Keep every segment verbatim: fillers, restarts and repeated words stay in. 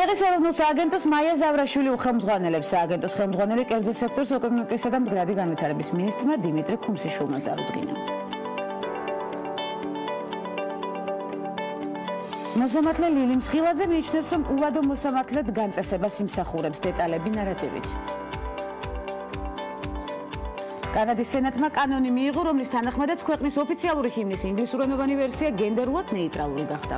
წიაღის ეროვნულ სააგენტოს მაია ზავრაშვილი უხელმძღვანელებს სააგენტოს ხელმძღვანელი კერძო სექტორს ეკონომიკისა და მდგრადი განვითარების მინისტრმა დიმიტრი ქუმსიშვილმა წარუდგინა. მოსამართლე ლილი მსხილაძე მიიჩნევს, რომ უვადო მოსამართლედ განწესებას იმსახურებს დეტალები ნარატივით. კანადის სენატმა კანონი მიიღო, რომლის თანახმადაც ქვეყნის ოფიციალური ჰიმნის ინგლისურენოვანი ვერსია გენდერულად ნეიტრალური გახდა.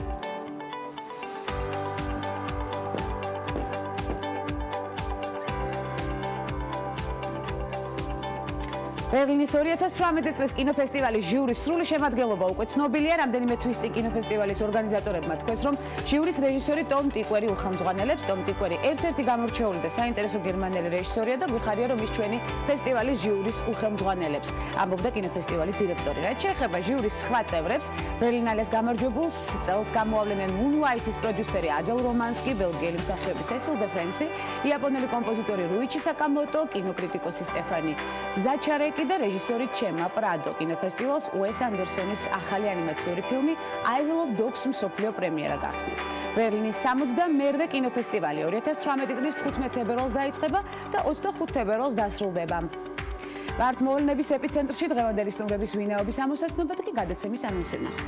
ბერლინის ორი ათას ცხრამეტი წლის კინოფესტივალის ჟიურის სრული შემადგენლობა უკვე ცნობილია. რამდენიმე თვის წინ კინოფესტივალის ორგანიზატორებმა თქვეს, რომ ჟიურის რეჟისორი ტომ ტიკვერი უხელმძღვანელებს. ტომ ტიკვერი ერთ-ერთი გამორჩეული და საინტერესო გერმანელი რეჟისორია და გვიხარია, რომ ის ჩვენი ფესტივალის ჟიურის უხელმძღვანელებს, ამბობდა კინოფესტივალის დირექტორი. რაც შეეხება ჟიურის სხვა წევრებს, ბერლინალეს გამარჯვებულს წელს გამოავლენენ მუნლაითის პროდიუსერი ადელ რომანსკი, ბელგიელი მსახიობი სესილ დე ფრენსი, იაპონელი კომპოზიტორი რუიჩი საკამოტო, კინოკრიტიკოსი სტეფანი ზაჩარეკი და რეჟისორი ჩემა პრადო. კინოფესტივალს უეს ანდერსონის ახალი ანიმაციური ფილმი Isle of Dogs მსოფლიო პრემიერა გახსნის. ბერლინის სამოცდამეერთე კინოფესტივალი ორი ათას ცხრამეტი წლის თხუთმეტ თებერვალს დაიწყება და ოცდახუთ თებერვალს დასრულდება. ვართ მოვლენების ეპიცენტრში დღევანდელი სტუმრების ვინაობის ამოსაცნობად კი გადაცემის ანონსი ვნახოთ.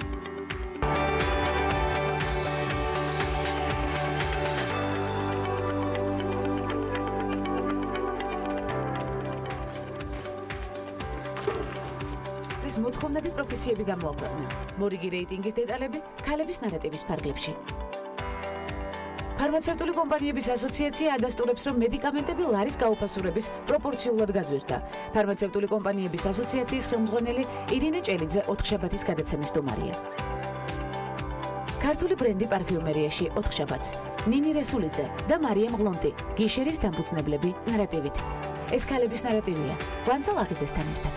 მოთხოვნები პროფესიები გამოაქვეყნა. მორიგი რეიტინგის დეტალები ქალების ნარატივის ფარგლებში. ფარმაცევტული კომპანიების ასოციაცია ადასტურებს, რომ მედიკამენტები ლარის გაუფასურების პროპორციულად გაძვირდა. ფარმაცევტული კომპანიების ასოციაციის ხელმძღვანელი ირინე ჭელიძე ოთხშაბათის გადაცემის სტუმარია. ქართული ბრენდი პარფიუმერიაში ოთხშაბათს ნინი რესულიძე და მარიამ ღლონტი გიშერის დამფუძნებლები ნარატივით. ეს ქალების ნარატივია ვანცა ლაღიძესთან ერთად.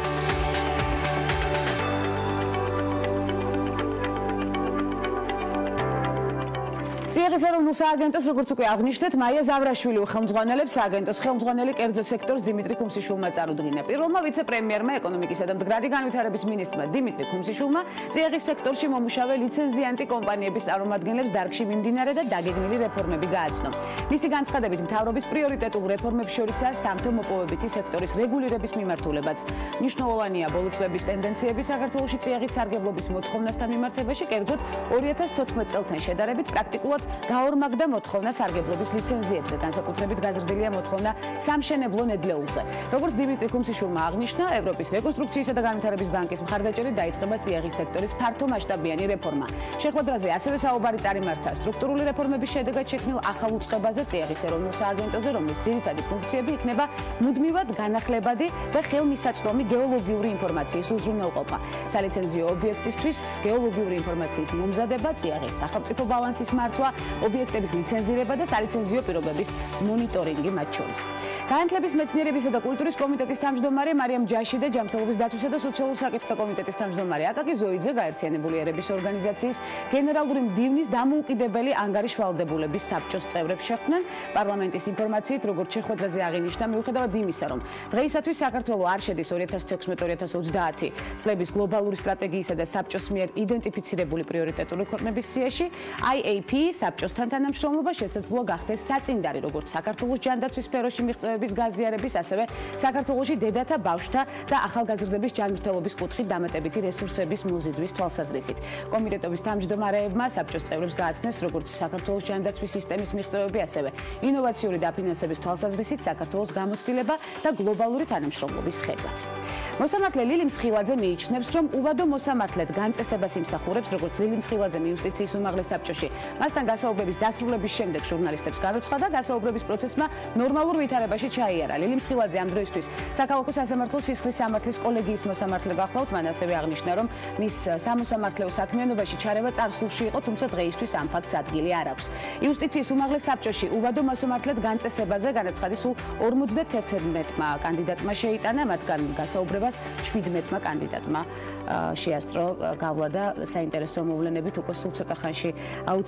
წიაღის ეროვნულ სააგენტოს, როგორც უკვე აღნიშნეთ, მაია ზავრაშვილი უხელმძღვანელებს სააგენტოს ხელმძღვანელი კერძო სექტორს დიმიტრი ქუმსიშვილმა წარუდგინა. პირველმა ვიცე-პრემიერმა ეკონომიკისა და მდგრადი განვითარების მინისტრმა დიმიტრი ქუმსიშვილმა წიაღის სექტორში მომუშავე ლიცენზიანტი კომპანიების წარმომადგენლებს დარგში მიმდინარე და დაგეგმილი რეფორმები გააცნო. მისი განცხადებით, მთავრობის პრიორიტეტულ რეფორმებს შორისაა სამთო მოპოვებითი სექტორის რეგულირების მიმართულებაც. მნიშვნელოვანია ბოლო წლების ტენდენციები საქართველოში წიაღით სარგებლობის მოთხოვნასთან მიმართებაში, კერძოდ ორი ათას თოთხმეტ წელთან შედარებით პრაქტიკულად გაორმაგდა მოთხოვნა სარგებლობის ლიცენზიებზე, განსაკუთრებით გაზრდილია მოთხოვნა სამშენებლო ნედლეულზე. როგორც დიმიტრი ქუმსიშვილმა აღნიშნა, ევროპის რეკონსტრუქციისა და განვითარების ბანკის მხარდაჭერით დაიწყება წიაღის სექტორის ფართომასშტაბიანი რეფორმა. შეხვედრაზე ასევე საუბარი წარიმართა სტრუქტურული რეფორმების შედეგად შექმნილ ახალ უწყებაზე წიაღის ეროვნულ სააგენტოზე, რომლის ძირითადი ფუნქციები იქნება მუდმივად განახლებადი და ხელმისაწვდომი გეოლოგიური ინფორმაციის უზრუნველყოფა. სალიცენზიო ობიექტისთვის გეოლოგიური ინფორმაციის მომზადება, წიაღის სახელმწიფო ბალანსის მართვა, ობიექტების ლიცენზირება და სალიცენზიო პირობების მონიტორინგი მათ შორის. განათლების, მეცნიერებისა და კულტურის კომიტეტის თავმჯდომარე მარიამ ჯაშიდე, ჯანმრთელობის დაცვისა და სოციალურ საკითხთა კომიტეტის თავმჯდომარე აკაკი ზოიძე, გაერთიანებული ერების ორგანიზაციის გენერალური მდივნის დამოუკიდებელი ანგარიშვალდებულების საბჭოს წევრებს შეხვდნენ. პარლამენტის ინფორმაციით, როგორც შეხვედრაზე აღინიშნა, მიუხედავად იმისა, რომ დღეისათვის საქართველო არ შედის ორი ათას თექვსმეტ ორი ათას ოცდაათი წლების გლობალური სტრატეგიისა და საბჭოს მიერ იდენტიფიცირებული პრიორიტეტული ქვეყნების სიაში, I A P საბჭოსთან თანამშრომლობა შესაძლოა გახდეს საწინდარი, როგორც საქართველოს ჯანდაცვის სფეროში მიღწევების გაზიარების, ასევე საქართველოში დედათა, ბავშვთა და ახალგაზრდების ჯანმრთელობის კუთხით დამატებითი რესურსების მოზიდვის თვალსაზრისით. კომიტეტების თავმჯდომარეებმა საბჭოს წევრებს გააცნეს, როგორც საქართველოს ჯანდაცვის სისტემის მიღწევები, ასევე ინოვაციური დაფინანსების თვალსაზრისით საქართველოს გამოცდილება და გლობალური თანამშრომლობის ხედვაც. მოსამართლე ლილი მსხილაძე მიიჩნევს, რომ უვადო მოსამართლედ განწესებას იმსახურებს, როგორც ლილი მსხილაძე იუსტიციის უმაღლეს საბჭოში. მასთან გასაუბრების დასრულების შემდეგ ჟურნალისტებს განუცხადა, გასაუბრების პროცესმა ნორმალურ ვითარებაში ჩაიარა. ლილი მსხილაძე ამ დროისთვის საქალაქო სასამართლოს სისხლის სამართლის კოლეგიის მოსამართლე გახლავთ. მან ასევე აღნიშნა, რომ მის სამოსამართლეო საქმიანობაში ჩარევა წარსულში იყო, თუმცა დღეისთვის ამ ფაქტს ადგილი არ აქვს. იუსტიციის უმაღლეს საბჭოში უვადო მოსამართლედ განწესებაზე განაცხადი სულ ორმოცდაერთმა კანდიდატმა შეიტანა, მათგან გასაუბრებას შვიდმეტმა კანდიდატმა შეასწრო გავლა და საინტერესო მოვლენებით უკვე სულ ცოტა ხანში აუცილებლად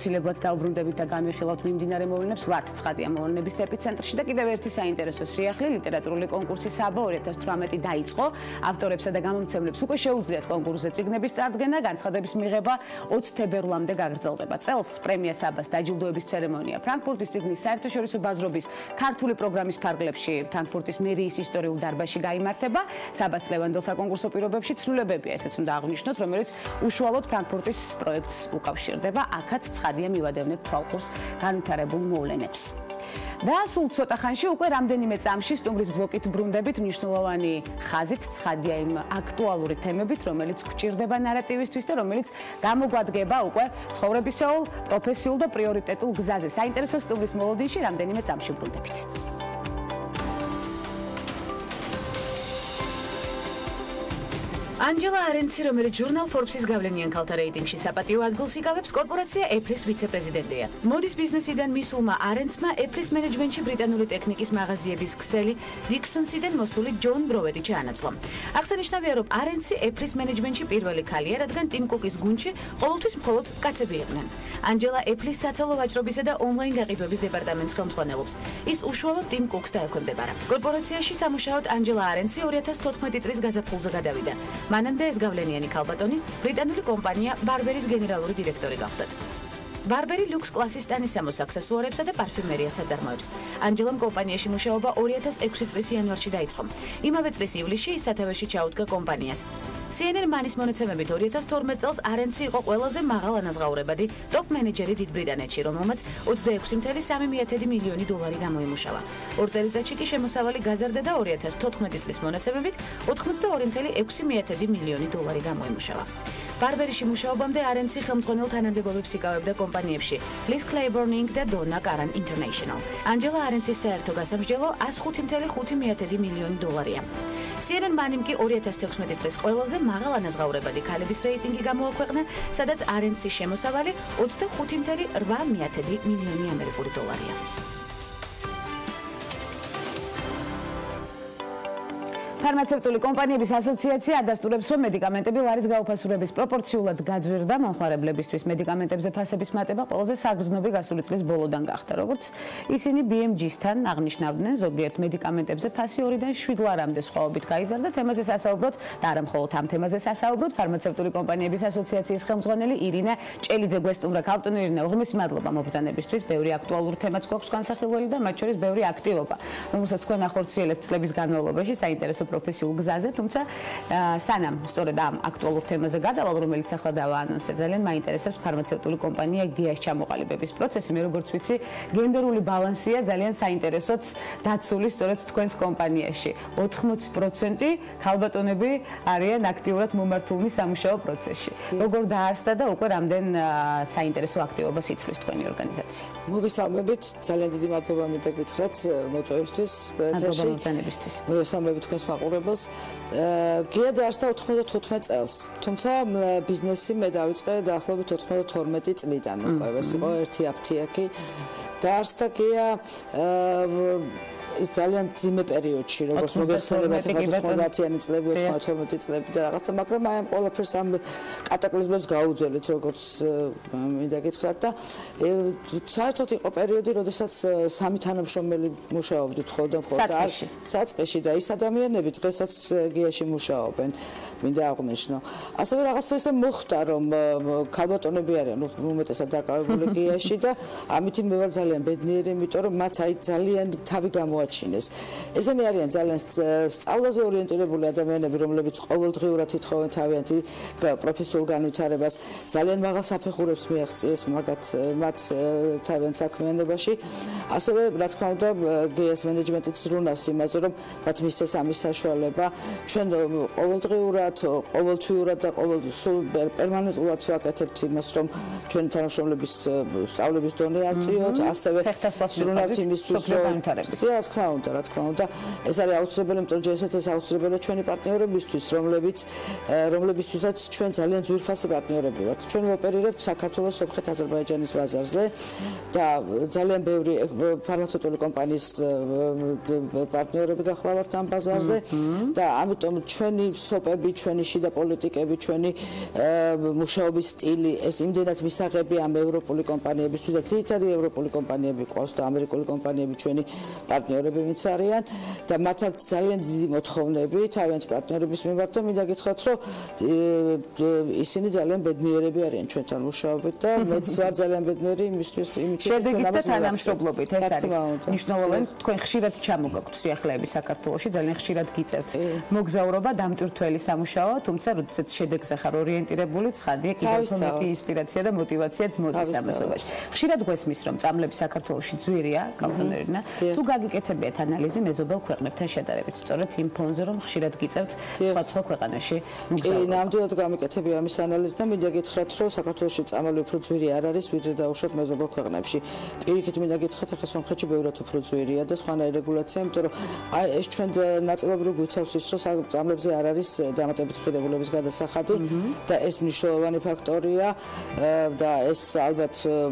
დავბრუნდებით და განვიხილავთ მიმდინარე მოვლენებს ვართ ცხადია მოვლენების ეპიცენტრში და კიდევ ერთი საინტერესო სიახლე ლიტერატურული კონკურსი საბო ორი ათას თვრამეტი დაიწყო ავტორებსა და გამომცემლებს უკვე შეუძლიათ კონკურსზე წიგნების წარდგენა განცხადების მიღება ოცი თებერვლამდე გაგრძელდება წელს პრემია საბას დაჯილდოების ცერემონია ფრანკფურტის წიგნის საერთაშორისო ბაზრობის ქართული პროგრამის ფარგლებში ფრანკფურტის მერიის ისტორიულ დარბაზში გაიმართება საბას ლევანდელ საკონკურსო პირობებში ცვლილებებია ესეც უნდა აღვნიშნოთ რომელიც უშუალოდ ფრანკფურტის პროექტს უკავშირდება აქაც ცხადია მივადევნებ თვალყურს განვითარებულ მოვლენებს და სულ ცოტა ხანში უკვე რამდენიმე წამში სტუმრის ბლოკით ბრუნდებით მნიშვნელოვანი ხაზით ცხადია იმ აქტუალური თემებით რომელიც გვჭირდება ნარატივისთვის და რომელიც გამოგვადგება უკვე ცხოვრებისეულ პროფესიულ და პრიორიტეტულ გზაზე საინტერესო სტუმრის მოლოდინში რამდენიმე წამში ბრუნდებით ანჯელა არენცი, რომელიც ჟურნალ Forbes-ის გავლენიან ქალთა რეიტინგში საპატიო ადგილს იკავებს, კორპორაცია Apple-ის ვიცე-პრეზიდენტია. მოდის ბიზნესიდან მისულმა არენცმა Apple-ის მენეჯმენტში ბრიტანული ტექნიკის მაღაზიების ქსელი Dixons-დან მოსული ჯონ ბროვედი ჩაანაცვლა. აღსანიშნავია, რომ არენცი Apple-ის მენეჯმენტში პირველი ქალია, რადგან ტიმ კუკის გუნდში ყოველთვის მხოლოდ კაცები იყვნენ. ანჯელა Apple-ის საცალო ვაჭრობისა და ონლაინ გაყიდვების დეპარტამენტს ხელმძღვანელობს. ის უშუალოდ ტიმ კუკს დაექვემდებარა. კორპორაციაში სამუშაოდ ანჯელა არენცი ორი ათას თოთხმეტი წლის გაზაფხულზე გადავიდა. მანამდე ეს გავლენიანი ქალბატონი ბრიტანული კომპანია ბარბერის გენერალური დირექტორი გახდათ. ბარბერი ლუქს კლასის ტანისამოს აქსესუარებსა და პარფიუმერიას აწარმოებს. ანჯელამ კომპანიაში მუშაობა ორი ათას ექვსი წლის იანვარში დაიწყო. იმავე წლის ივლისში ის სათავეში ჩაუდგა კომპანიას. C N N მანის მონაცემებით ორი ათას თორმეტ წელს არენცი იყო ყველაზე მაღალ ანაზღაურებადი ტოპ მენეჯერი დიდ ბრიტანეთში, რომელმაც ოცდაექვსი კoma სამი მილიონი დოლარი გამოიმუშავა. ორ წელიწადში კი შემოსავალი გაზარდა და ორი ათას თოთხმეტი წლის მონაცემებით ოცდაორი კoma ექვსი მილიონი დოლარი გამოიმუშავა. ბარბერიში მუშაობამდე არენცი ხელმძღვანელ თანამდებობებს იკავებდა კომპანიებში Liz Claiborne და Donna Karan International. ანჯელა არენცის საერთო გასამსჯელო εκατს ხუთი კoma ხუთი მილიონი დოლარია. C N N მანიმ კი ორი ათას თექვსმეტი წლის ყველაზე მაღალ ანაზღაურებადი ქალების რეიტინგი გამოაქვეყნა, სადაც არენცის შემოსავალი ოცდახუთი კoma რვა მილიონი ამერიკული დოლარია. ფარმაცევტული კომპანიების ასოციაცია ადასტურებს, რომ მედიკამენტები ლარის გაუფასურების პროპორციულად გაძვირდა მომხმარებლებისთვის. მედიკამენტებზე ფასების მატება ყველაზე საგრძნობი გასული წლის ბოლოდან გახდა, როგორც ისინი B M G-სთან აღნიშნავდნენ, ზოგიერთ მედიკამენტებზე ფასი ორიდან შვიდ ლარამდე სხვაობით გაიზარდა. თემაზე სასაუბროთ და არა მხოლოდ ამ თემაზე სასაუბროთ, ფარმაცევტული კომპანიების ასოციაციის ხელმძღვანელი ირინა ჭელიძე გვესტუმრა. ქალბატონო ირინა, უღრმესი მადლობა მობრძანებისთვის. ბევრი აქტუალური თემაც გვაქვს განსახილველი და მათ შორის ბევრი აქტივობა, რომელსაც თქვენ ახორციელებთ წლების განმავლობაში საინტერესო პროფესიულ გზაზე, თუმცა სანამ სწორედ ამ აქტუალურ თემაზე გადავალ, რომელიც ახლა დავაანონსე, ძალიან მაინტერესებს ფარმაცევტული კომპანია გიას ჩამოყალიბების პროცესი. მე როგორც ვიცი, გენდერული ბალანსია ძალიან საინტერესოდ დაცული სწორედ თქვენს კომპანიაში. ოთხმოცი პროცენტი ქალბატონები არიან აქტიურად მომართულნი სამუშაო პროცესში. როგორ დაარსდა და უკვე რამდენ საინტერესო აქტივობას ითვლის თქვენი ორგანიზაცია? მოგესალმებით, ძალიან დიდი მადლობა მოგეკითხრათ მოწვევისთვის, ბეთერში. მოგესალმებით თქვენს მაყურებელს. გია დაარსდა ოთხმოცდათოთხმეტ წელს, თუმცა ბიზნესი მე დავიწყე დაახლოებით ოთხმოცდათორმეტი წლიდან, უკვე ეს იყო ერთი აფთიაქი. დაარსდა გია ის ძალიან ძიმე პერიოდში, როგორც მოგეხსენებათ, ოცდაათიანი წლები, ოცდათორმეტი წლები და რაღაცა, მაგრამ აი ამ ყველაფერს ამ კატაკლიზმებს გაუძველით, როგორც მინდა გითხრათ და საერთოდ იყო პერიოდი, როდესაც სამი თანამშრომელი მუშაობდით ხოლმე და საწყისში და ის ადამიანები დღესაც გიაში მუშაობენ, მინდა აღვნიშნო. ასევე რაღაცა ისე მოხდა, რომ ქალბატონები არიან უმეტესად დაკავებული გიაში და ამით მე ვარ ძალიან ბედნიერი, იმიტომ რომ მათ აი ძალიან თავი გამოაჩინეს. ესენი არიან ძალიან სწავლაზე ორიენტირებული ადამიანები, რომლებიც ყოველდღიურად ითხოვენ თავიანთი პროფესიულ განვითარებას, ძალიან მაღალ საფეხურებს მიაღწიეს მაგათ მათ თავიანთ საქმიანობაში. ასევე, რა თქმა უნდა, გეას მენეჯმენტიც ზრუნავს იმაზე, რომ მათ მისცეს ამის საშუალება. ჩვენ ყოველდღიურად, ყოველთვიურად და ყოველ სულ პერმანენტულად ვაკეთებთ იმას, რომ ჩვენი თანამშრომლების სწავლების დონე ავწიოთ, ასევე ზრუნავთ იმისთვის, რომ თქმა უნდა, რა თქმა უნდა, ეს არის აუცილებელი, იმიტომ რომ ესეთ ეს აუცილებელია ჩვენი პარტნიორებისთვის, რომლებიც რომლებისთვისაც ჩვენ ძალიან ძვირფასი პარტნიორები ვართ. ჩვენ ვოპერირებთ საქართველოს, სომხეთ, აზერბაიჯანის ბაზარზე და ძალიან ბევრი ფარმაცევტული კომპანიის პარტნიორები გახლავართ ამ ბაზარზე და ამიტომ ჩვენი სოპები, ჩვენი შიდა პოლიტიკები, ჩვენი მუშაობის სტილი ეს იმდენად მისაღები ამ ევროპული კომპანიებისთვის და ძირითადი ევროპული კომპანიები ყავს და ამერიკული კომპანიები ჩვენი პარტნიორები ვინც არიან და მათ აქვს ძალიან დიდი მოთხოვნები თავიანთი პარტნიორების მიმართ და მინდა გითხრათ რომ ისინი ძალიან ბედნიერები არიან ჩვენთან მუშაობით და მეც ვარ ძალიან ბედნიერი იმისთვის იმით შედეგით და თანამშრომლობით ეს არის მნიშვნელოვანი თქვენ ხშირად ჩამოგაქვთ სიახლეები საქართველოში ძალიან ხშირად გიწევთ მოგზაურობა დამტვირთველი სამუშაო თუმცა როდესაც შედეგზე ხარ ორიენტირებული ცხადია კიდევ მეტი ინსპირაცია და მოტივაციაც მოდის ამასობაში ხშირად გვესმის რომ წამლები საქართველოში ძვირია კანტონერინა თუ გაგიკეთებიათ ანალიზი მეზობელ ქვეყნებთან შედარებით სწორედ იმ ფონზე რომ ხშირად გიწევთ სხვა სხვა ქვეყანაში მოგზაურობა კი ნამდვილად გამიკეთებია ამის ანალიზი და მინდა გითხრათ რომ საქართველოში წამალი უფრო ძვირი არ არის ვიდრე დაუშვათ მეზობელ ქვეყნებში პირიქით მინდა გითხრათ ახლა სომხეთში ბევრად უფრო ძვირია და სხვანაირი რეგულაცია იმიტომ რომ აი ეს ჩვენ ნაწილობრივ გვიცავს ის რომ წამლებზე არ არის დამატებითი ღირებულების გადასახადი და ეს მნიშვნელოვანი ფაქტორია და ეს ალბათ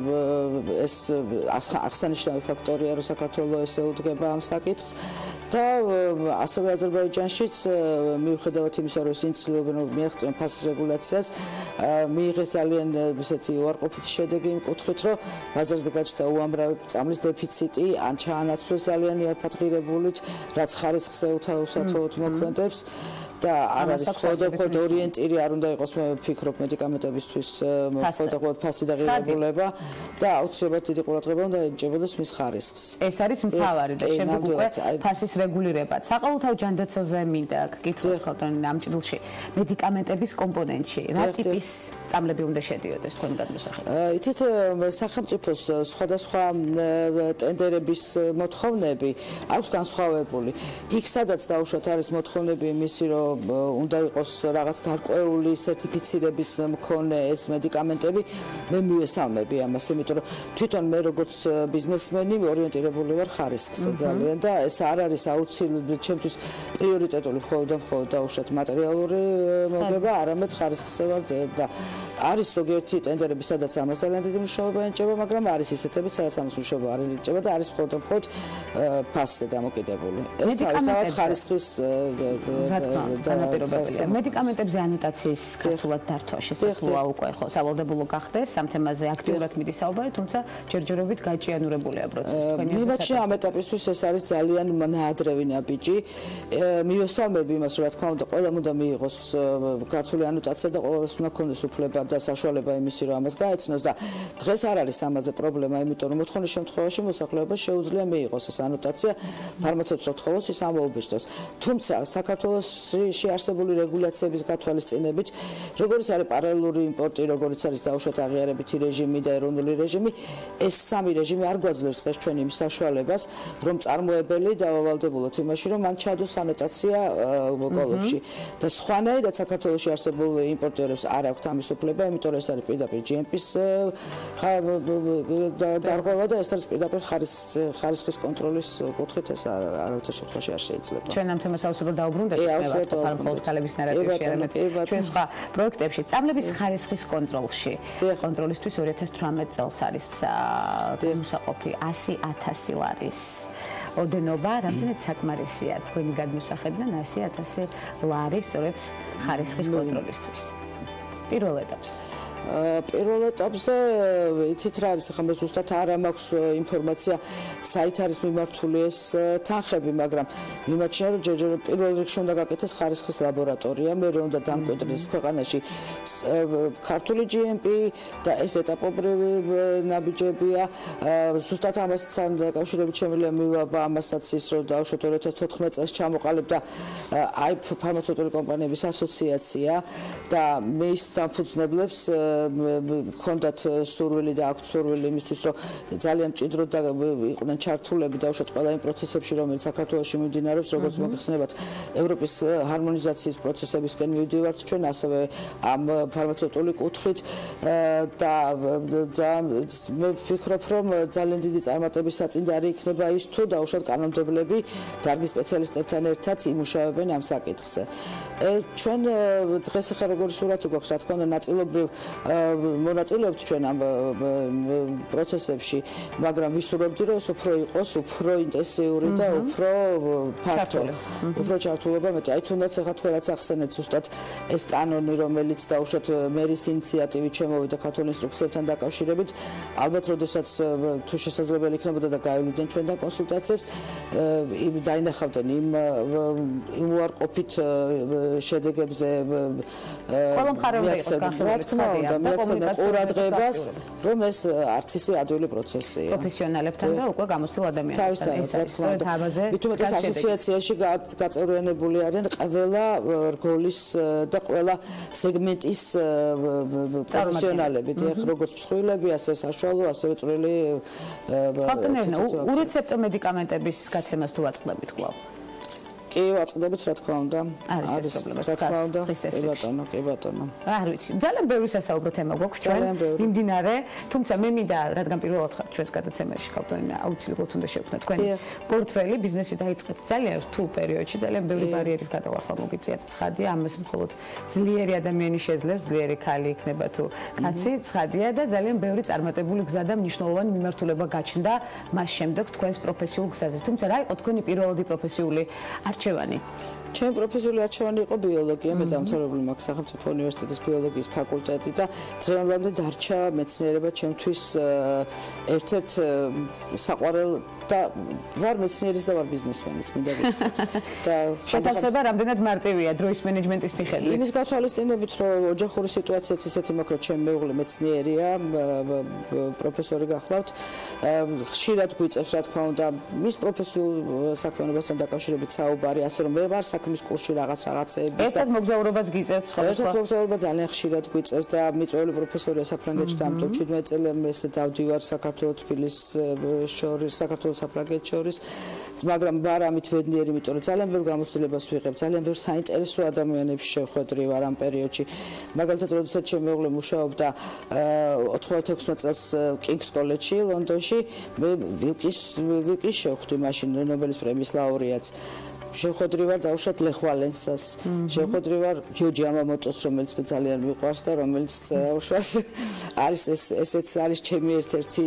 ეს აღსანიშნავი ფაქტორია რომ საქართველოს ესე უდგება ამ საკითხს და ასევე აზერბაიჯანშიც მიუხედავად იმისა რომ ისინი ცდილობენ მიაღწიონ ფასის რეგულაციას მიიღეს ძალიან ესეთი უარყოფითი შედეგი იმ კუთხით რომ ბაზარზე გაჩნდა უამრავი წამლის დეფიციტი ან ჩაანაცვლეს ძალიან იაფადღირებულით რაც ხარისხს უსათოოდ მოქმედებს და არ არის მხოლოდ ორიენტირი არ უნდა იყოს მე ვფიქრობ მედიკამენტებისთვის მხოლოდ ფასი და ღირებულება და აუცილებლად დიდი ყურადღება უნდა ეჭებოდეს მის ხარისხს ეს არის მთავარი და შემდეგ უკვე ფასის რეგულირება საყოველთაო ჯანდაცვაზე მინდა გკითხოთ ხალხთან ამ ჭრილში მედიკამენტების კომპონენტში რა ტიპის წამლები უნდა შედიოდეს თქვენ გადმოსახედად ითით სახელმწიფოს სხვადასხვა ტენდერების მოთხოვნები აქვს განსხვავებული იქ სადაც დაუშვათ არის მოთხოვნები იმისი რომ უნდა იყოს რაღაც გარკვეული სერტიფიცირების მქონე ეს მედიკამენტები მე მივესალმები ამას იმიტომ რომ თვითონ მე როგორც ბიზნესმენი ორიენტირებული ვარ ხარისხზე ძალიან და ეს არ არის აუცილებლად ჩემთვის პრიორიტეტული მხოლოდ და მხოლოდ დაუშვათ მატერიალური მოგება არამედ ხარისხზე ვარ და არის ზოგიერთი ტენდერები სადაც ამას ძალიან დიდი მნიშვნელობა ენიჭება მაგრამ არის ისეთები სადაც ამას მნიშვნელობა არ ენიჭება და არის მხოლოდ და მხოლოდ ფასზე დამოკიდებული ეს თავისთავად ხარისხის განაპირობებელია. მედიკამენტებზე ანოტაციის ქართულად დართვა შესაძლოა უკვე ხო სავალდებულო გახდეს ამ თემაზე აქტიურად მიდის საუბარი, თუმცა ჯერჯერობით გაჭიანურებულია პროცესი. მიმაჩნია ამ ეტაპისთვის ეს არის ძალიან ნაადრევი ნაბიჯი. მივესალმები იმას, რომ რა თქმა უნდა, ყველამ უნდა მიიღოს ქართული ანოტაცია და ყველას უნდა ქონდეს უფლება და საშუალება იმისი, რომ ამას გაეცნოს და დღეს არ არის ამაზე პრობლემა, იმიტომ რომ მოთხოვნის შემთხვევაში მოსახლეობას შეუძლია მიიღოს ეს ანოტაცია ფარმაცევტს რთხოვოს ის ამოუბეჭდოს. თუმცა საქართველოს შეარსებული რეგულაციების გათვალისწინებით, როგორც არის პარალელური იმპორტი, როგორც არის დაუშვათ აღიარებითი რეჟიმი და ეროვნული რეჟიმი, ეს სამი რეჟიმი არ გვაძლევს დღეს ჩვენ იმ საშუალებას, რომ წარმოებელი დავავალდებულოთ იმაში, რომ მან ჩადოს ანოტაცია კოლოფში. და სხვანაირად საქართველოში არსებულ იმპორტიორებს არ აქვთ ამის უფლება, იმიტომ რომ ეს არის პირდაპირ ჯი ემ პის დარღვევა და ეს არის პირდაპირ ხარისხის კონტროლის კუთხით ეს არავითარ შემთხვევაში არ შეიძლება. ჩვენ ამ თემას აუცილებლად დაუბრუნდებით. მხოლოდ ქალების ნარატივში არამედ ჩვენ სხვა პროექტებში წამლების ხარისხის კონტროლში კონტროლისთვის ორი ათას თვრამეტ წელს არის გამოსაყოფი ასი ათასი ლარის ოდენობა რამდენად საკმარისია თქვენი გადმოსახედიდან ასი ათასი ლარი სწორედ ხარისხის კონტროლისთვის პირველ ეტაპზე პირველ ეტაპზე იცით რა არის ახლა მე ზუსტად არ მაქვს ინფორმაცია საით არის მიმართული ეს თანხები მაგრამ მიმაჩნია რომ ჯერჯერობით პირველ რიგში უნდა გაკეთდეს ხარისხის ლაბორატორია მე რომ უნდა დამკვიდრდეს ქვეყანაში ქართული ჯი ემ პი და ეს ეტაპობრივი ნაბიჯებია ზუსტად ამასთან დაკავშირებით შემიძლია მივაბა ამასაც ის რომ დავუშვათ ორი ათას თოთხმეტ წელს ჩამოყალიბდა აი ფარმაცევტული კომპანიების ასოციაცია და მის დამფუძნებლებს ჰქონდათ სურვილი და აქვთ სურვილი იმისთვის, რომ ძალიან მჭიდროდ იყვნენ ჩართულები დაუშვათ ყველა იმ პროცესებში, რომელიც საქართველოში მიმდინარეობს, როგორც მოგეხსენებათ, ევროპის ჰარმონიზაციის პროცესებისკენ მივდივართ ჩვენ, ასევე ამ ფარმაცევტული კუთხით და მე ვფიქრობ, რომ ძალიან დიდი წარმატების საწინდარი იქნება ის, თუ დაუშვათ კანონმდებლები დარგის სპეციალისტებთან ერთად იმუშავებენ ამ საკითხზე. ჩვენ დღეს ახლა როგორი სურათი გვაქვს, რა თქმა უნდა, ნაწილობრივ მონაწილეობთ ჩვენ ამ პროცესებში, მაგრამ ვისურვებდი, რომ ეს უფრო იყოს, უფრო ინტენსიური და უფრო ფართო, უფრო ჩართულობა მეტი. აი თუნდაც ახლა თქვენ რაც ახსენეთ, ზუსტად ეს კანონი, რომელიც დაუშვათ მერის ინიციატივით შემოვიდა ქართულ ინსტრუქციებთან დაკავშირებით, ალბათ როდესაც თუ შესაძლებელი იქნებოდა და გაივლიდნენ ჩვენთან კონსულტაციებს, დაინახავდნენ იმ იმ უარყოფით შედეგებზე ყველა მხარე უნდა იყოს განხილული და ყურადღებას, რომ ეს არც ისე ადვილი პროცესია. პროფესიონალებთან და უკვე გამოცდილ ადამიანებთან. ეს არის თავაზე. მithumetes ასოციაციაში გაწევრიანებული არიან ყველა რგოლის და ყველა სეგმენტის პროფესიონალები, როგორც მსხვილები, ასე საშუალო, ასევე წვრილი. ფაქტობრივად ურეცეპტო მედიკამენტების გაცემას თუ აწყდებით კვლავ? კი, ვაწყდებით, რა თქმა უნდა. არის ეს პრობლემა, რა თქმა უნდა. კი ბატონო, კი ბატონო. არ ვიცი, ძალიან ბევრი სასაუბრო თემა გვაქვს ჩვენ მიმდინარე, თუმცა მე მინდა, რადგან პირველად ხართ ჩვენს გადაცემაში, ქავტონი აუცილებლად უნდა შევქმნათ თქვენი პორტფელი, ბიზნესი დაიწყეთ ძალიან რთულ პერიოდში, ძალიან ბევრი ბარიერის გადავახვა მოგიწიათ ცხადია, ამას მხოლოდ ძლიერი ადამიანი შეძლებს, ძლიერი ქალი იქნება თუ კაცი, ცხადია და ძალიან ბევრი წარმატებული გზა და მნიშვნელოვანი მიმართულება გაჩნდა მას შემდეგ თქვენს პროფესიულ გზაზე. თუმცა რა იყო თქვენი პირველადი პროფესიული არჩევანი? ჩემი პროფესიული არჩევანი იყო ბიოლოგია, მე დამთავრებული მაქვს სახელმწიფო უნივერსიტეტის ბიოლოგიის ფაკულტეტი და დღევანდლამდე დარჩა მეცნიერება ჩემთვის ერთ-ერთ საყვარელ და ვარ მეცნიერიც და ვარ ბიზნესმენიც, მინდა გითხრათ. და შეთავსება რამდენად მარტივია დროის მენეჯმენტის მიხედვით? იმის გათვალისწინებით, რომ ოჯახური სიტუაციაც ისეთი მაქვს, რომ ჩემი მეუღლე მეცნიერია, პროფესორი გახლავთ. ხშირად გვიწევს, რა თქმა უნდა, მის პროფესიულ საქმიანობასთან დაკავშირებით საუბარი, ასე რომ მე ვარ საქმის კურსში რაღაც რაღაცეების და ერთად მოგზაურობას გიწევთ სხვა. ერთად მოგზაურობა ძალიან ხშირად გვიწევს და მიწვეული პროფესორია საფრანგეთში დამტო შვიდმეტ წელი ესე დავდივარ საქართველოს თბილისის შორის, საქართველოს საფრანგეთს შორის, მაგრამ ვარ ამით ბედნიერი, იმიტომ რომ ძალიან ბევრ გამოცდილებას ვიღებ, ძალიან ბევრ საინტერესო ადამიანებს შევხვედრი ვარ ამ პერიოდში. მაგალითად, როდესაც ჩემი მეუღლე მუშაობდა ოთხმოცდაექვსმეტ წელს კინგს კოლეჯში ლონდონში, მე ვილკის ვილკის შევხვდი მაშინ ნობელის პრემიის ლაურეატს. შევხვედრი ვარ დაუშვათ ლეხ ვალენსას, შევხვედრი ვარ გიოჯი ამამოტოს, რომელიც მე ძალიან მიყვარს და რომელიც დაუშვათ არის ეს ესეც არის ჩემი ერთ-ერთი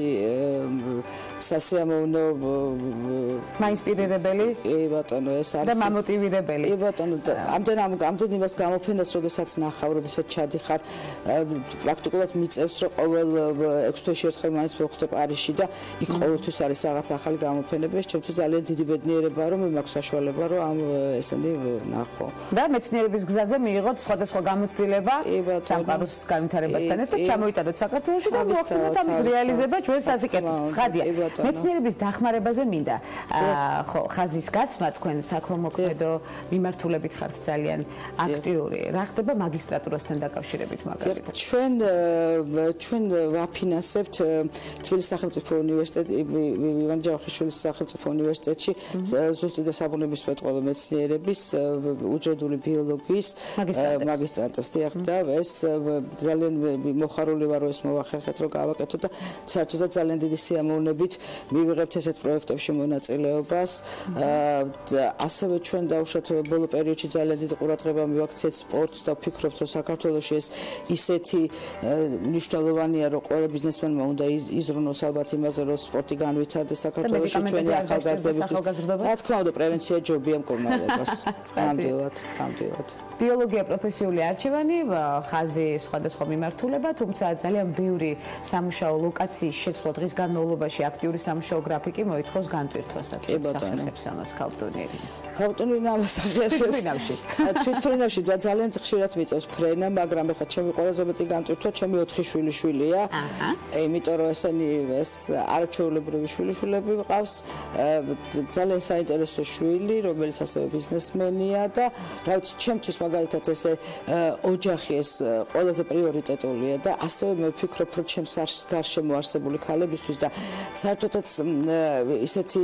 სასიამოვნო მაინსპირირებელი. კი ბატონო, ეს არის და მამოტივირებელი. კი ბატონო, ამდენ ამ ამდენ იმას გამოფენას, როდესაც ნახავ, როდესაც ჩადიხარ, პრაქტიკულად მიწევს, რომ ყოველ ექვს თვეში ერთხელ მაინც მოვხვდე პარიზში და იქ ყოველთვის არის რაღაც ახალი გამოფენები. ეს ჩემთვის ძალიან დიდი ბედნიერებაა, რომ მე მაქვს საშუალება, რომ ამ ესენი ნახო. და მეცნიერების გზაზე მიიღოთ სხვადასხვა გამოცდილება სამყაროს განვითარებასთან ერთად, ჩამოიტანოთ საქართველოში და მოახდინოთ ამის რეალიზება ჩვენ სასიკეთოდ. ცხადია. მეცნიერების დახმარებაზე მინდა ხო ხაზის გაცმა, თქვენ საქველმოქმედო მიმართულებით ხართ ძალიან აქტიური. რა ხდება მაგისტრატურასთან დაკავშირებით მაგალითად? ჩვენ ჩვენ ვაფინანსებთ თბილისის სახელმწიფო უნივერსიტეტი ივან ჯავახიშვილის სახელმწიფო უნივერსიტეტში ზუსტი და საბუნებისმეტყველო მეცნიერების უჯრედული ბიოლოგიის მაგისტრატებს და ეს ძალიან მოხარული ვარ, რომ ეს მოვახერხეთ, რომ გავაკეთო და საერთოდ ძალიან დიდი სიამოვნებით მივიღებთ ესეთ პროექტებში მონაწილეობას. ასევე ჩვენ დავუშვათ ბოლო პერიოდში ძალიან დიდი ყურადღება მივაქცეთ სპორტს და ვფიქრობთ, რომ საქართველოში ეს ისეთი მნიშვნელოვანია, რომ ყველა ბიზნესმენმა უნდა იზრუნოს ალბათ იმაზე, რომ სპორტი განვითარდეს საქართველოში ჩვენი ახალგაზრდებისთვის. რა თქმა უნდა, პრევენცია ჯობია მკურნალობას. ნამდვილად, ნამდვილად. ბიოლოგია პროფესიული არჩევანი, ხაზი სხვადასხვა მიმართულება, თუმცა ძალიან ბევრი სამუშაო ლოკაციის შეცვლა დღის განმავლობაში აქტიური სამუშაო გრაფიკი მოითხოვს განტვირთვასაც. სახერხებს ამას ქავტონიერი. ქავტონიერი ამას ახერხებს. თვითფრენავში. თვითფრენავში და ძალიან ხშირად მიწევს ფრენა, მაგრამ ეხლა ჩემი ყველაზე მეტი განტვირთვა ჩემი ოთხი შვილიშვილია. აჰა. იმიტომ რომ ესენი ეს არაჩვეულებრივი შვილიშვილები მყავს. ძალიან საინტერესო შვილი, რომელიც რომელიც ასევე ბიზნესმენია და რა ვიცი, ჩემთვის მაგალითად ესე ოჯახი ეს ყველაზე პრიორიტეტულია და ასევე მე ვფიქრობ, რომ ჩემს გარშემო არსებული ქალებისთვის და საერთოდაც ისეთი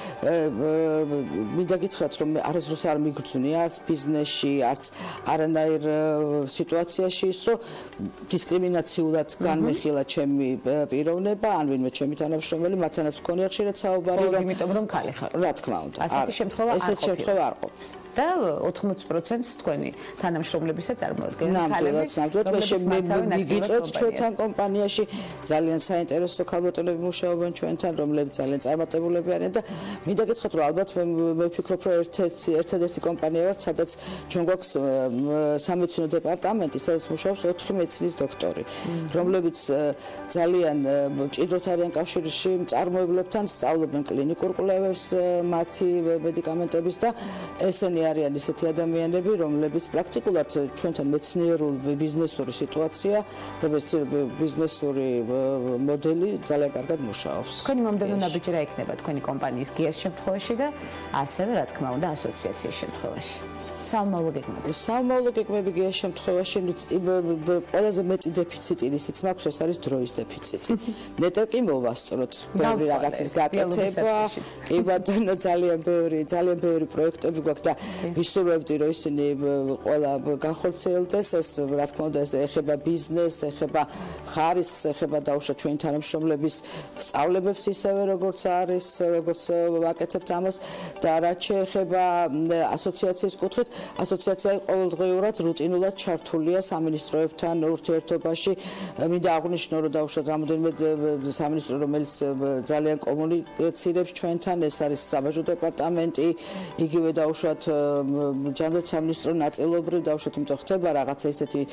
მინდა გითხრათ, რომ არასდროს არ მიგრძვნი არც ბიზნესში, არც არანაირ სიტუაციაში ის, რომ დისკრიმინაციულად განმეხილა ჩემი პიროვნება, ან ვინმე ჩემი თანამშრომელი, მათთანაც მქონია ხშირად საუბარი, რომ იმიტომ რომ ქალი ხარ. რა თქმა უნდა. ასეთი შემთხვევა არ ყოფილა. ესეთი შემთხვევა არ ყოფილა. და ოთხმოცი პროცენტს თქვენი თანამშრომლებისა წარმოადგენენ ქალები. ნამდვილად, მე მიგიწევთ ჩვენთან კომპანიაში ძალიან საინტერესო ქალბატონები მუშაობენ ჩვენთან, რომლებიც ძალიან წარმატებულები არიან და მინდა გითხრათ, რომ ალბათ მე ვფიქრობ, რომ ერთ-ერთი ერთადერთი კომპანია ვართ, სადაც ჩვენ გვაქვს სამედიცინო დეპარტამენტი, სადაც მუშაობს ოთხი მეცინის დოქტორი, რომლებიც ძალიან მჭიდროდ არიან კავშირში მწარმოებლებთან, სწავლობენ კლინიკურ კვლევებს მათი მედიკამენტების და ესენი არიან ისეთი ადამიანები, რომლებიც პრაქტიკულად ჩვენთან მეცნიერულ ბიზნესური სიტუაცია და ბიზნესური მოდელი ძალიან კარგად მუშაობს. თქვენი მომდევნო ნაბიჯი რა იქნება თქვენი კომპანიის გიას შემთხვევაში და ასევე რა თქმა უნდა ასოციაციის შემთხვევაში? საომავლო გეგმები. საომავლო გეგმები გიას შემთხვევაში ყველაზე მეტი დეფიციტი ისიც მაქვს, ეს არის დროის დეფიციტი. ნეტო კი მოვასწროთ, ბევრი რაღაცის გაკეთება, კი ბატონო, ძალიან ბევრი, ძალიან ბევრი პროექტები გვაქვს და ვისურვებდი, რომ ისინი ყველა განხორციელდეს, ეს რა თქმა უნდა ეს ეხება ბიზნესს, ეხება ხარისხს, ეხება დაუშვათ ჩვენი თანამშრომლების სწავლებებს ისევე როგორც არის, როგორც ვაკეთებთ ამას და რაც შეეხება ასოციაციის კუთხით, ასოციაცია ყოველდღიურად რუტინულად ჩართულია სამინისტროებთან ურთიერთობაში. მინდა აღვნიშნო, რომ დაუშვათ რამოდენიმე სამინისტრო, რომელიც ძალიან კომუნიკაციებს ჩვენთან, ეს არის საბაჟო დეპარტამენტი, იგივე დაუშვათ ჯანდაცვის სამინისტრო ნაწილობრივ დაუშვათ, იმიტომ ხდება რაღაცა ისეთი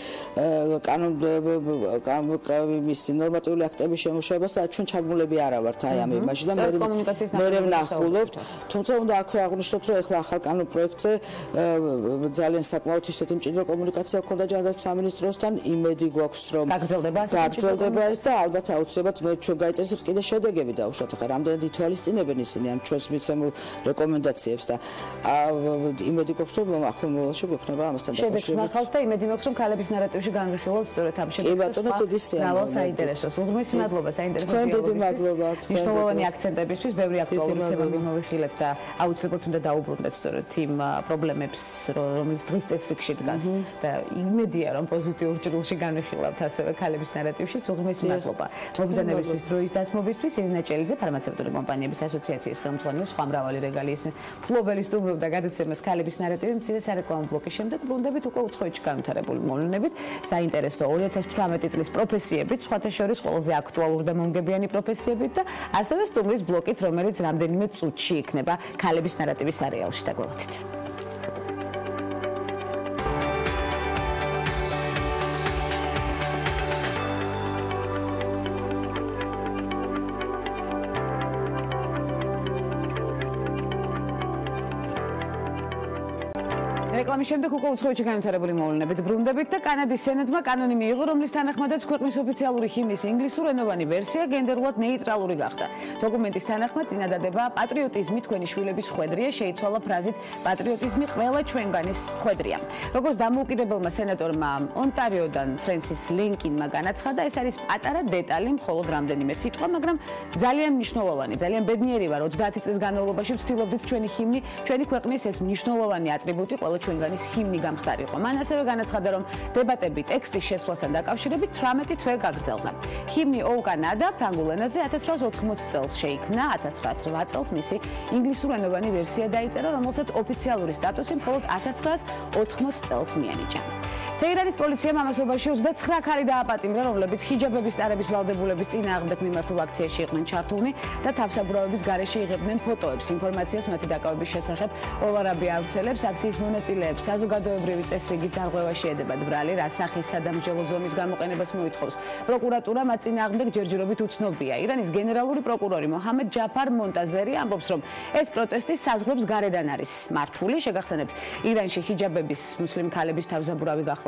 კანონმდებლობის ნორმატიული აქტების შემუშავება, სადაც ჩვენ ჩაბმულები არა ვართ აი ამ იმაში და მე მე ვნახულობთ. თუმცა უნდა აქვე აღვნიშნოთ, რომ ახლა ახალ კანონ პროექტზე ძალიან საკმაოდ ისეთი მჭიდრო კომუნიკაცია ჰქონდა ჯანდაცვის სამინისტროსთან, იმედი გვაქვს, რომ გაგრძელდება გაგრძელდება ეს და ალბათ აუცილებლად მე ჩვენ გაიწესებს კიდე შედეგები დაუშვათ, ახლა რამდენად ითვალისწინებენ ისინი ამ ჩვენს მიცემულ რეკომენდაციებს და იმედი გვაქვს, რომ ახლა მომავალში გვექნება ამასთან დაკავშირებით. შედეგს ნახავთ და იმედი მაქვს, რომ ქალების ნარატივში განვიხილოთ სწორედ ამ შედეგს. მრავალ საინტერესოს. უღრმესი მადლობა საინტერესო დიალოგისთვის. მნიშვნელოვანი აქცენტებისთვის, ბევრი აქტუალური თემები მოვიხილეთ და აუცილებლად უნდა დაუბრუნდეთ სწორედ იმ პრობლემებს, რომელიც დღის წესრიგში დგას და იმედია, რომ პოზიტიურ ჭრილში განვიხილავთ ასევე ქალების ნარატივშიც. უღრმესი მადლობა მობრძანებისთვის, დროის დათმობისთვის. ირინა ჭელიძე, ფარმაცევტული კომპანიების ასოციაციის ხელმძღვანელი, სხვა მრავალი რეგალიის ფლობელი სტუმრობდა გადაცემას ქალების ნარატივი. მცირე სარეკლამო ბლოკის შემდეგ ბრუნდებით უკვე უცხოეთში განვითარებული მოვლენებით, საინტერესო ორი ათას თვრამეტი წლის პროფესიებით, სხვათა შორის ყველაზე აქტუალური და მომგებიანი პროფესიებით და ასევე სტუმრის ბლოკით, რომელიც რამდენიმე წუთში იქნება ქალების ნარატივის არეალში. დაგვრჩით. რეკლამის შემდეგ უკვე უცხოეთში განვითარებული მოვლენებით ბრუნდებით და კანადის სენატმა კანონი მიიღო, რომლის თანახმადაც ქვეყნის ოფიციალური ჰიმნის ინგლისურენოვანი ვერსია გენდერულად ნეიტრალური გახდა. დოკუმენტის თანახმად წინადადება პატრიოტიზმი თქვენი შვილების ხვედრია შეიცვალა ფრაზით პატრიოტიზმი ყველა ჩვენგანის ხვედრია. როგორც დამოუკიდებელმა სენატორმა ონტარიოდან ფრენსის ლენკინმა განაცხადა, ეს არის პატარა დეტალი, მხოლოდ რამდენიმე სიტყვა, მაგრამ ძალიან მნიშვნელოვანი, ძალიან ბედნიერი ვარ ოცდაათი წლის განმავლობაში ვცდილობდით ჩვენი ჰიმნი, ჩვენი ქვეყნის ეს მნიშვნელოვანი ატრიბუტი ყველა ჩვენგანის ჰიმნი გამხდარიყო. მან ასევე განაცხადა, რომ დებატები ტექსტის შესვლასთან დაკავშირებით თვრამეტი თვე გაგრძელდა. ჰიმნი ო კანადა ფრანგულ ენაზე ათას ცხრაას ოთხმოცი წელს შეიქმნა, ათას ცხრაას რვა წელს მისი ინგლისურენოვანი ვერსია დაიწერა, რომელსაც ოფიციალური სტატუსი მხოლოდ ათას ცხრაას ოთხმოცი წელს მიანიჭა. თეირანის პოლიციამ ამასობაში ოცდაცხრა ქალი დააპატიმრა, რომლებიც ჰიჯაბების ტარების ვალდებულების წინააღმდეგ მიმართულ აქციაში იყვნენ ჩართულნი და თავსაბურავების გარეშე იღებდნენ ფოტოებს. ინფორმაციას მათი დაკავების შესახებ ოლარაბი ავრცელებს, აქციის მონაწილეებს საზოგადოებრივი წესრიგის დარღვევა შეედებათ ბრალი, რა სახის სადამსჯელო ზომის გამოყენებას მოითხოვს. პროკურატურა მათ წინააღმდეგ ჯერჯერობით უცნობია. ირანის გენერალური პროკურორი მოჰამედ ჯაფარ მონტაზერი ამბობს, რომ ეს პროტესტი საზღვრებს გარედან არის მართული. შეგახსენებთ, ირანში ჰიჯაბების მუსლიმ ქალების თავსაბურავი გახლა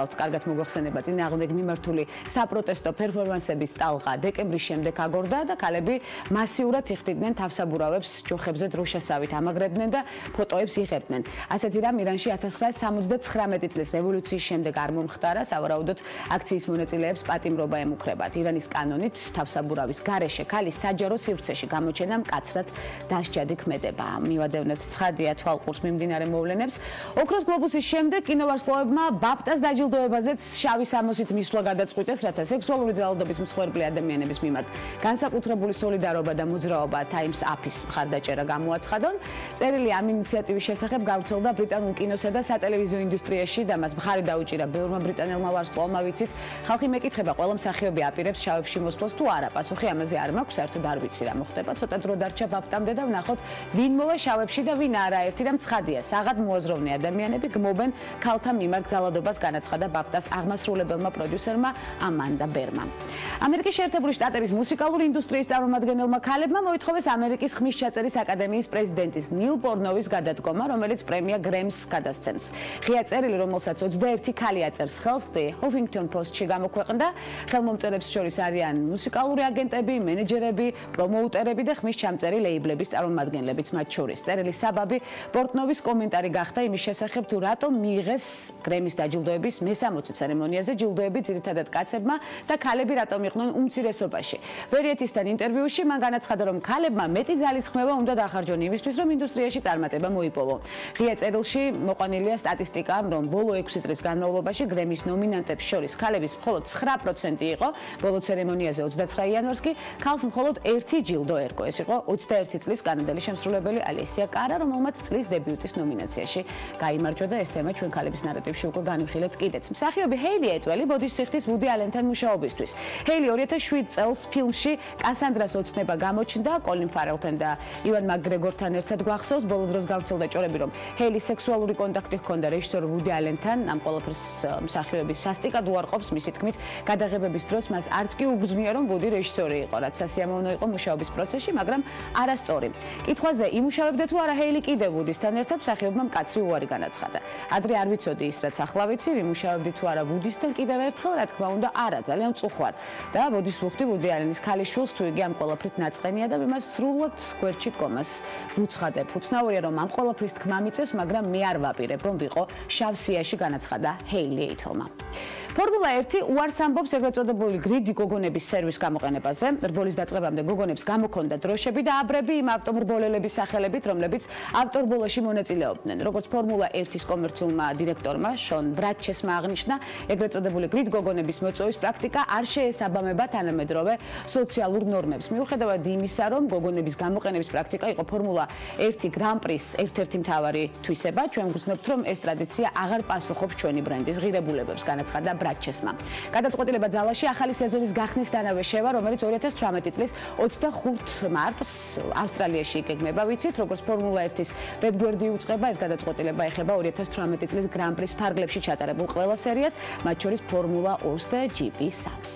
გახლავთ კარგად მოგეხსენება წინააღმდეგ მიმართული საპროტესტო პერფორმანსების ტალღა დეკემბრის შემდეგ აგორდა და ქალები მასიურად იხდიდნენ თავსაბურავებს ჯოხებზე დროშასავით ამაგრებდნენ და ფოტოებს იღებდნენ. ასეთი რამ ირანში ათას ცხრაას სამოცდათხრამეტი წლის რევოლუციის შემდეგ არ მომხდარა, სავარაუდოდ აქციის მონაწილეებს პატიმრობა ემუქრებათ. ირანის კანონით თავსაბურავის გარეშე ქალის საჯარო სივრცეში გამოჩენა მკაცრად დასჯადი ქმედება. მივადევნებთ ცხადია თვალყურს მიმდინარე მოვლენებს. ოქროს გლობუსის შემდეგ კინოვარსკვლავებმა ბაპტას დაჯილდოებაზეც შავი სამოსით მისვლა გადაწყვიტეს, რათა სექსუალური ძალადობის მსხვერპლი ადამიანების მიმართ განსაკუთრებული სოლიდარობა და მოძრაობა Times Up-ის მხარდაჭერა გამოაცხადონ. წერილი ამ ინიციატივის შესახებ გავრცელდა ბრიტანულ კინოსა და სატელევიზიო ინდუსტრიაში და მას მხარი დაუჭირა ბევრმა ბრიტანელმა ვარსკვლავმა, ვიცით, ხალხი მეკითხება, ყველა მსახიობი აპირებს შავებში მოსვლას თუ არა. პასუხი ამაზე არ მაქვს, საერთოდ არ ვიცი რა მოხდება. ცოტა დრო დარჩა ბაპტამდე და ვნახოთ ვინ მოვა შავებში და ვინ არა. ერთი რამ ცხადია, საღად მოაზროვნე ადამიანები გმობენ ქალთა მიმართ ძალადობას, განაცხადა ბაპტას აღმასრულებელმა პროდიუსერმა ამანდა ბერმა. ამერიკის შეერთებული შტატების მუსიკალური ინდუსტრიის წარმომადგენელმა ქალებმა მოითხოვეს ამერიკის ხმის ჩაწერის აკადემიის პრეზიდენტის ნილ პორნოვის გადადგომა, რომელიც პრემია გრემს გადასცემს. ღია წერილი, რომელსაც ოცდაერთი ქალი აწერს ხელს, The Huffington Post-ში გამოქვეყნდა. ხელმომწერებს შორის არიან მუსიკალური აგენტები, მენეჯერები, პრომოუტერები და ხმის ჩამწერი ლეიბლების წარმომადგენლებიც მათ შორის. წერილის საბაბი პორტნოვის კომენტარი გახდა იმის შესახებ, თუ რატომ მიიღეს გრემის დაჯილდოების მესამოცი ცერემონიაზე ჯილდოები ძირითადად კაცებმა და ქალები რატომ იყვნენ უმცირესობაში. ვერიეთისთან ინტერვიუში მან განაცხადა, რომ ქალებმა მეტი ძალისხმევა უნდა დახარჯონ იმისთვის, რომ ინდუსტრიაში წარმატება მოიპოვონ. ღია წერილში მოყვანილია სტატისტიკა, რომ ბოლო ექვსი წლის განმავლობაში გრემის ნომინანტებს შორის ქალების მხოლოდ ცხრა პროცენტი იყო, ბოლო ცერემონიაზე ოცდაცხრა იანვარს კი ქალს მხოლოდ ერთი ჯილდო ერგო. ეს იყო ოცდაერთი წლის კანადელი შემსრულებელი ალესია კარა, რომელმაც წლის დებიუტის ნომინაციაში გაიმარჯვა და ეს თემა ჩვენ ქალების ნარატივში უკვე განვიხილეთ კიდეც. მსახიობი ჰეილი ეტველი ბოდის სიხდის ვუდი ალენთან მუშაობისთვის. ჰეილი ორი ათას შვიდ წელს ფილმში კასანდრას ოცნება გამოჩნდა კოლინ ფარელთან და ივან მაკგრეგორთან ერთად გვახსოვს. ბოლო დროს გავრცელდა ჭორები, რომ ჰეილის სექსუალური კონტაქტი ჰქონდა რეჟისორ ვუდი ალენთან. ამ ყველაფერს მსახიობის სასტიკად უარყოფს, მისი თქმით, გადაღებების დროს მას არც კი უგრძნია, რომ ვუდი რეჟისორი იყო, რაც სასიამოვნო იყო მუშაობის პროცესში, მაგრამ არასწორი. კითხვაზე იმუშავებდა თუ არა ჰეილი კიდევ ვუდისთან ერთად, მსახიობმა მკაცრი უარი განაცხადა. ადრე არ ვიცოდი ის, რაც ახლა ვიცი, ვიმუშავებდი თუ არა ვუდისთან კიდევ ერთხელ, რა თქმა უნდა, არა, ძალიან წუხვარ. და ბოდის ვუხდი ვუდი ალენის ქალიშვილს, თუ იგი ამ ყველაფრით ნაწყენია და იმას სრულად გვერდში დგომას ვუცხადებ. უცნაურია, რომ ამ ყველაფრის თქმა მიწევს, მაგრამ მე არ ვაპირებ, რომ ვიყო შავ სიაში, განაცხადა ჰეილი ეითელმა. ფორმულა ერთი უარს ამბობს ეგრეთ წოდებული გრიდი გოგონების სერვის გამოყენებაზე. რბოლის დაწყებამდე გოგონებს გამოქონდა დროშები და აბრები იმ ავტომობილების სახელებით, რომლებიც ავტორბოლოში მონაწილეობდნენ. როგორც ფორმულა ერთის კომერციულმა დირექტორმა შონ ბრატჩესმა აღნიშნა, ეგრეთ წოდებული გრიდ გოგონების მოწვევის პრაქტიკა არ შეესაბამება თანამედროვე სოციალურ ნორმებს. მიუხედავად იმისა, რომ გოგონების გამოყენების პრაქტიკა იყო ფორმულა ერთი გრან-პრის ერთ-ერთი მთავარი თვისება, ჩვენ გვგრძნობთ, რომ ეს ტრადიცია აღარ პასუხობს ჩვენი ბრენდის ღირებულებებს, განაცხადა ბრატჩესმა. გადაწყვეტილება ძალაში ახალი სეზონის გახსნისთანავე შევა, რომელიც ორი ათას თვრამეტი წლის ოცდახუთ მარტს ავსტრალიაში იგეგმება. ვიცით, როგორც ფორმულა ერთის ვებგვერდი უწყება, ეს გადაწყვეტილება ეხება ორი ათას თვრამეტი წლის გრან-პრის ფარგლებში ჩატარებულ ყველა სერიას, მათ შორის ფორმულა ორს და ჯი პი სამს.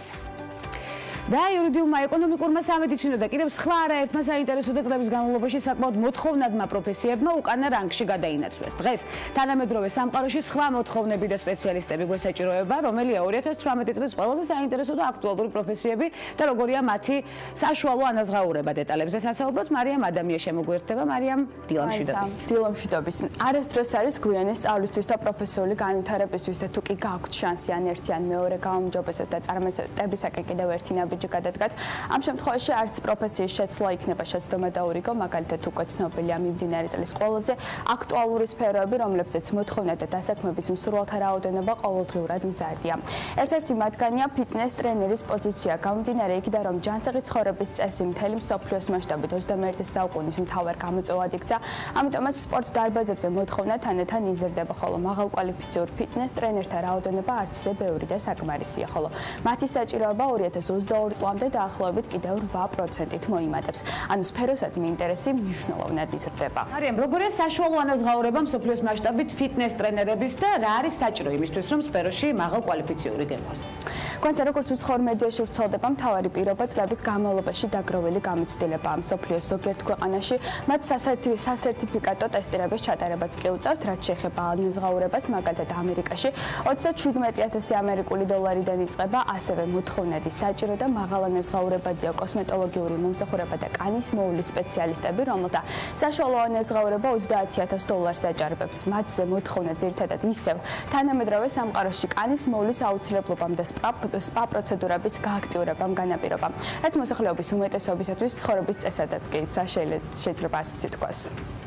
და იურიდიულმა ეკონომიკურმა სამედიცინო და კიდევ სხვა არაერთმა საინტერესო წლების განმავლობაში საკმაოდ მოთხოვნადმა პროფესიებმა უკანა რანგში გადაინაცვლეს. დღეს თანამედროვე სამყაროში სხვა მოთხოვნები და სპეციალისტები გვესაჭიროება, რომელია ორი ათას თვრამეტი წლის ყველაზე საინტერესო და აქტუალური პროფესიები და როგორია მათი საშუალო ანაზღაურება. დეტალებზე სასაუბროთ მარიამ ადამია შემოგვერთდება. მარიამ, დილამშვიდობის. დილამშვიდობის. არასდროს არის გვიანის სწავლისთვის და პროფესიული განვითარებისთვის და თუ კი გაქვთ შანსი ან ერთი ან მეორე გაუმჯობესოთ და წარმატებისაკენ კიდევ ერთი ნაბიჯი გადადგათ. ამ შემთხვევაში არც პროფესიის შეცვლა იქნება შეცდომა და ურიგო, მაგალითად უკვე ცნობილია მიმდინარე წლის ყველაზე აქტუალური სფეროები, რომლებზეც მოთხოვნა და დასაქმების მსურველთა რაოდენობა ყოველდღიურად მზარდია. ერთ-ერთი მათგანია ფიტნეს ტრენერის პოზიცია. გამომდინარე იქიდან, რომ ჯანსაღი ცხოვრების წესი მთელი მსოფლიოს მასშტაბით ოცდამეერთე საუკუნის მთავარ გამოწვევად იქცა, ამიტომაც სპორტ დარბაზებზე მოთხოვნა თანდათან იზრდება, ხოლო მაღალკვალიფიციურ ფიტნეს ტრენერთა რაოდენობა არც ისე ბევრი და საკმარისია, ხოლო მათი საჭიროება ორი ათას ოცდაორი ორ წლამდე დაახლოებით კიდევ რვა პროცენტით მოიმატებს. ანუ სფეროსადმი ინტერესი მნიშვნელოვნად იზრდება. მარიამ, როგორია საშუალო ანაზღაურება მსოფლიოს მასშტაბით ფიტნეს ტრენერების და რა არის საჭირო იმისთვის, რომ სფეროში მაღალ კვალიფიციური გემოს? გვანცა როგორც უცხოურ მედიაში ვრცელდება მთავარი პირობა წლების განმავლობაში დაგროვილი გამოცდილებაა მსოფლიოს ზოგიერთ ქვეყანაში, მათ სასერტიფიკატო ტესტირების ჩატარებაც კი უწევთ, რაც შეეხება ანაზღაურებას, მაგალითად ამერიკაში ოცდაშვიდმეტი ათასი ამერიკული დოლარიდან იწყება, ასევე მოთხოვნადი საჭირო და მაღალ ანაზღაურებადია კოსმეტოლოგიური მომსახურება და კანის მოულის სპეციალისტები, რომელთა საშუალო ანაზღაურება ოცდაათი ათას დოლარს დაჭარბებს. მათზე მოთხოვნა ძირითადად ისევ თანამედროვე სამყაროში კანის მოულის აუცილებლობამ და სპა პროცედურების გააქტიურებამ განაპირობა, რაც მოსახლეობის უმეტესობისათვის ცხოვრების წესადაც კი შეიძლება ასეც ითქვას.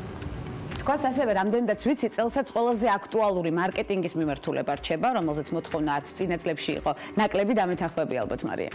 თქვას ასევე რამდენადაც ვიცი, წელსაც ყველაზე აქტუალური მარკეტინგის მიმართულება რჩება, რომელზეც მოთხოვნა არც წინა წლებში იყო ნაკლები დამეთანხმები ალბათ მარია.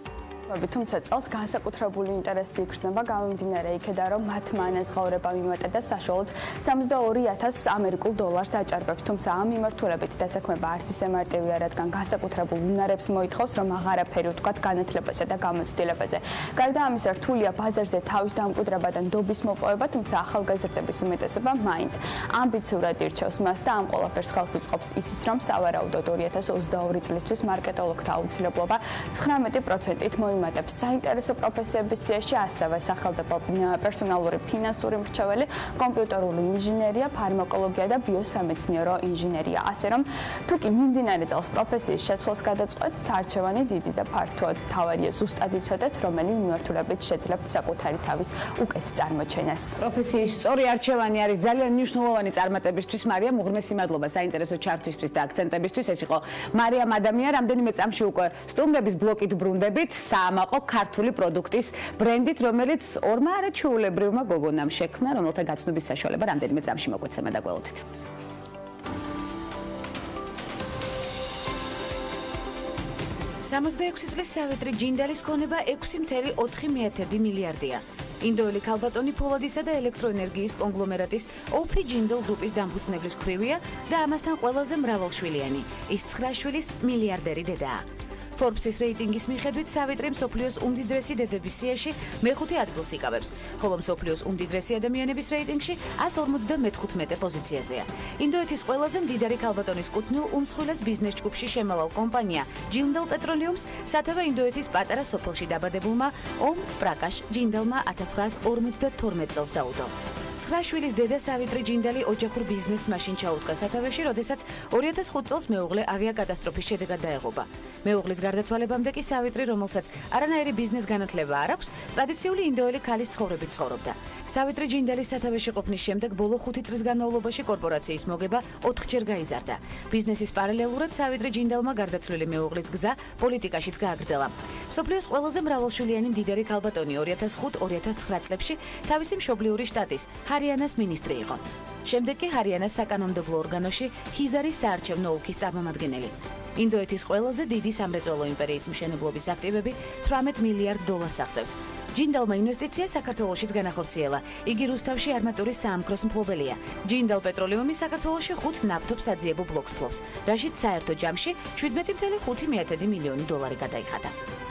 თუმცა წელს განსაკუთრებული ინტერესი იგრძნობა გამომდინარე იქედან, რომ მათმა ანაზღაურება მიმატა და საშუალოდ სამოცდაორი ათას ამერიკულ დოლარს დაჭარბებს. თუმცა ამ მიმართულებით დასაქმება არც ისე მარტივია, რადგან განსაკუთრებულ უნარებს მოითხოვს, რომ აღარაფერი უთქვათ განათლებასა და გამოცდილებაზე. გარდა ამისა, რთულია ბაზარზე თავის დამკვიდრება და ნდობის მოპოვება, თუმცა ახალგაზრდების უმეტესობა მაინც ამბიციურად ირჩევს მას და ამ ყველაფერს ხელს უწყობს ისიც, რომ სავარაუდოდ ორი ათას ოცდაორი წლისთვის მარკეტოლოგთა აუცილებლობა ცხრამეტი პროცენტით მოიმატა. საინტერესო პროფესიების სიაში ასევე სახელდება პერსონალური ფინანსური მრჩეველი, კომპიუტერული ინჟინერია, ფარმაკოლოგია და ბიოსამეცნიერო ინჟინერია. ასე რომ, თუ კი მიმდინარე წელს პროფესიის შეცვლას გადაწყვეტთ, არჩევანი დიდი და ფართოა. თავარია ზუსტად იცოდეთ, რომელი მიმართულებით შეძლებთ საკუთარი თავის უკეთ წარმოჩენას. პროფესიის სწორი არჩევანი არის ძალიან მნიშვნელოვანი წარმატებისთვის. მარიამ, უღრმესი მადლობა საინტერესო ჩართვისთვის და აქცენტებისთვის. ეს იყო მარიამ ადამია, რამდენიმე წამში უკვე სტუმრების ბლოკით ბრუნდებით. საამაყო ქართული პროდუქტის ბრენდით, რომელიც ორმა არაჩვეულებრივმა გოგონამ შექმნა, რომელთა გაცნობის საშუალება რამდენიმე წამში მოგვეცემა და გველოდით. სამოცდაექვსი წლის სავიტრი ჯინდალის ქონება ექვსი წუთი ოთხი მილიარდია. ინდოელი ქალბატონი ფოლადისა და ელექტროენერგიის კონგლომერატის ოფი ჯინდალ გრუპის დამფუძნებლის ქვრივია და ამასთან ყველაზე მრავალშვილიანი. ის ცხრა შვილის მილიარდერი დედაა. Forbes-ის რეიტინგის მიხედვით სავიტრი მსოფლიოს უმდიდრესი დედების სიაში მეხუთე ადგილს იკავებს, ხოლო მსოფლიოს უმდიდრესი ადამიანების რეიტინგში εκατს ორმოცდამეხუთმეტე პოზიციაზეა. ინდოეთის ყველაზე მდიდარი ქალბატონის კუთვნილ უმსხვილეს ბიზნეს ჯგუფში შემავალ კომპანია ჯინდალ პეტროლიუმს სათავე ინდოეთის პატარა სოფელში დაბადებულმა ომ პრაკაშ ჯინდალმა ათას ცხრაას ორმოცდათორმეტ წელს დაუდო. ცხრა შვილის დედა სავიტრი ჯინდალი ოჯახურ ბიზნესს მაშინ ჩაუდგა სათავეში, როდესაც ორი ათას ხუთი წელს მეუღლე ავიაკატასტროფის შედეგად დაეღობა. მეუღლის გარდაცვალებამდე კი სავიტრი, რომელსაც არანაირი ბიზნეს განათლება არ აქვს, ტრადიციული ინდოელი ქალის ცხოვრებით ცხოვრობდა. სავიტრი ჯინდალის სათავეში ყოფნის შემდეგ ბოლო ხუთი წლის განმავლობაში კორპორაციის მოგება ოთხჯერ გაიზარდა. ბიზნესის პარალელურად სავიტრი ჯინდალმა გარდაცვლილი მეუღლის გზა პოლიტიკაშიც გააგრძელა. მსოფლიოს ყველაზე მრავალშვილიანი მდიდარი ქალბატონი ორი ათას ხუთი ორი ათას ცხრა წლებში თავისი მშობლიური შტატის ჰარიანას მინისტრი იყო. შემდეგ კი ჰარიანას საკანონმდებლო ორგანოში ჰიზარის საარჩევნო ოლქის წარმომადგენელი. ინდოეთის ყველაზე დიდი სამრეწველო იმპერიის მშენებლობის აქტივები თვრამეტ მილიარდ დოლარს აღწევს. ჯინდალმა ინვესტიცია საქართველოშიც განახორციელა. იგი რუსთავში არმატურის საამქროს მფლობელია. ჯინდალ პეტროლიუმი საქართველოში ხუთ ნავთობსაძიებო ბლოკს ფლობს, რაშიც საერთო ჯამში შვიდმეტი წელი ხუთი მილიონი დოლარი გადაიხადა.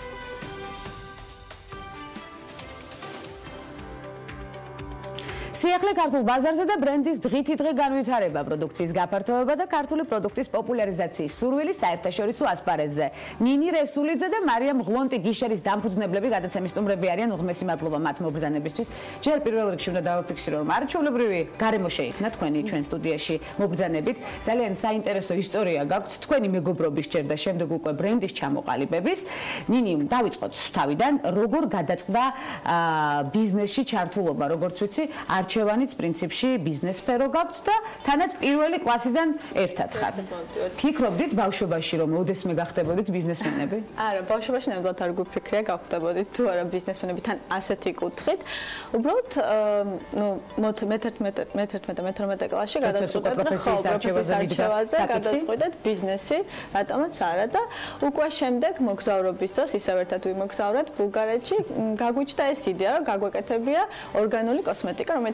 სიახლე ქართულ ბაზარზე და ბრენდის დღითი დღე განვითარება, პროდუქციის გაფართოება და ქართული პროდუქტის პოპულარიზაციის სურვილი საერთაშორისო ასპარეზზე. ნინი რესულიძე და მარიამ ღლონტი გიშერის დამფუძნებლები გადაცემის სტუმრები არიან, უღრმესი მადლობა მათ მობრძანებისთვის. ჯერ პირველ რიგში უნდა დავაფიქსირო, რომ არაჩვეულებრივი გარემო შეიქმნა თქვენი ჩვენ სტუდიაში მობრძანებით. ძალიან საინტერესო ისტორია გაქვთ თქვენი მეგობრობის ჯერ და შემდეგ უკვე ბრენდის ჩამოყალიბების. ნინი, დავიწყოთ თავიდან, როგორ გადაწყდა ბიზნესში ჩართულობა, როგორც ვიცი, არჩევანიც პრინციპში ბიზნეს სფერო გაქვთ და თანაც პირველი კლასიდან ერთად ხართ. ფიქრობდით ბავშვობაში რომ ოდესმე გახდებოდით ბიზნესმენები? არა, ბავშვობაში ნამდვილად არ გვიფიქრია გავხდებოდით თუ არა ბიზნესმენები თან ასეთი კუთხით. უბრალოდ ნუ მეთერთმეტე და მეთორმეტე კლასში გადაწყვეტეთ პროფესიის არჩევაზე გადაწყვეტეთ ბიზნესი, რატომაც არა და უკვე შემდეგ მოგზაურობის დროს ისევ ერთად ვიმოგზავრეთ ბულგარეთში, გაგვიჩნდა ეს იდეა რომ გაგვეკეთებია ორგანული კოსმეტიკა, რომელიც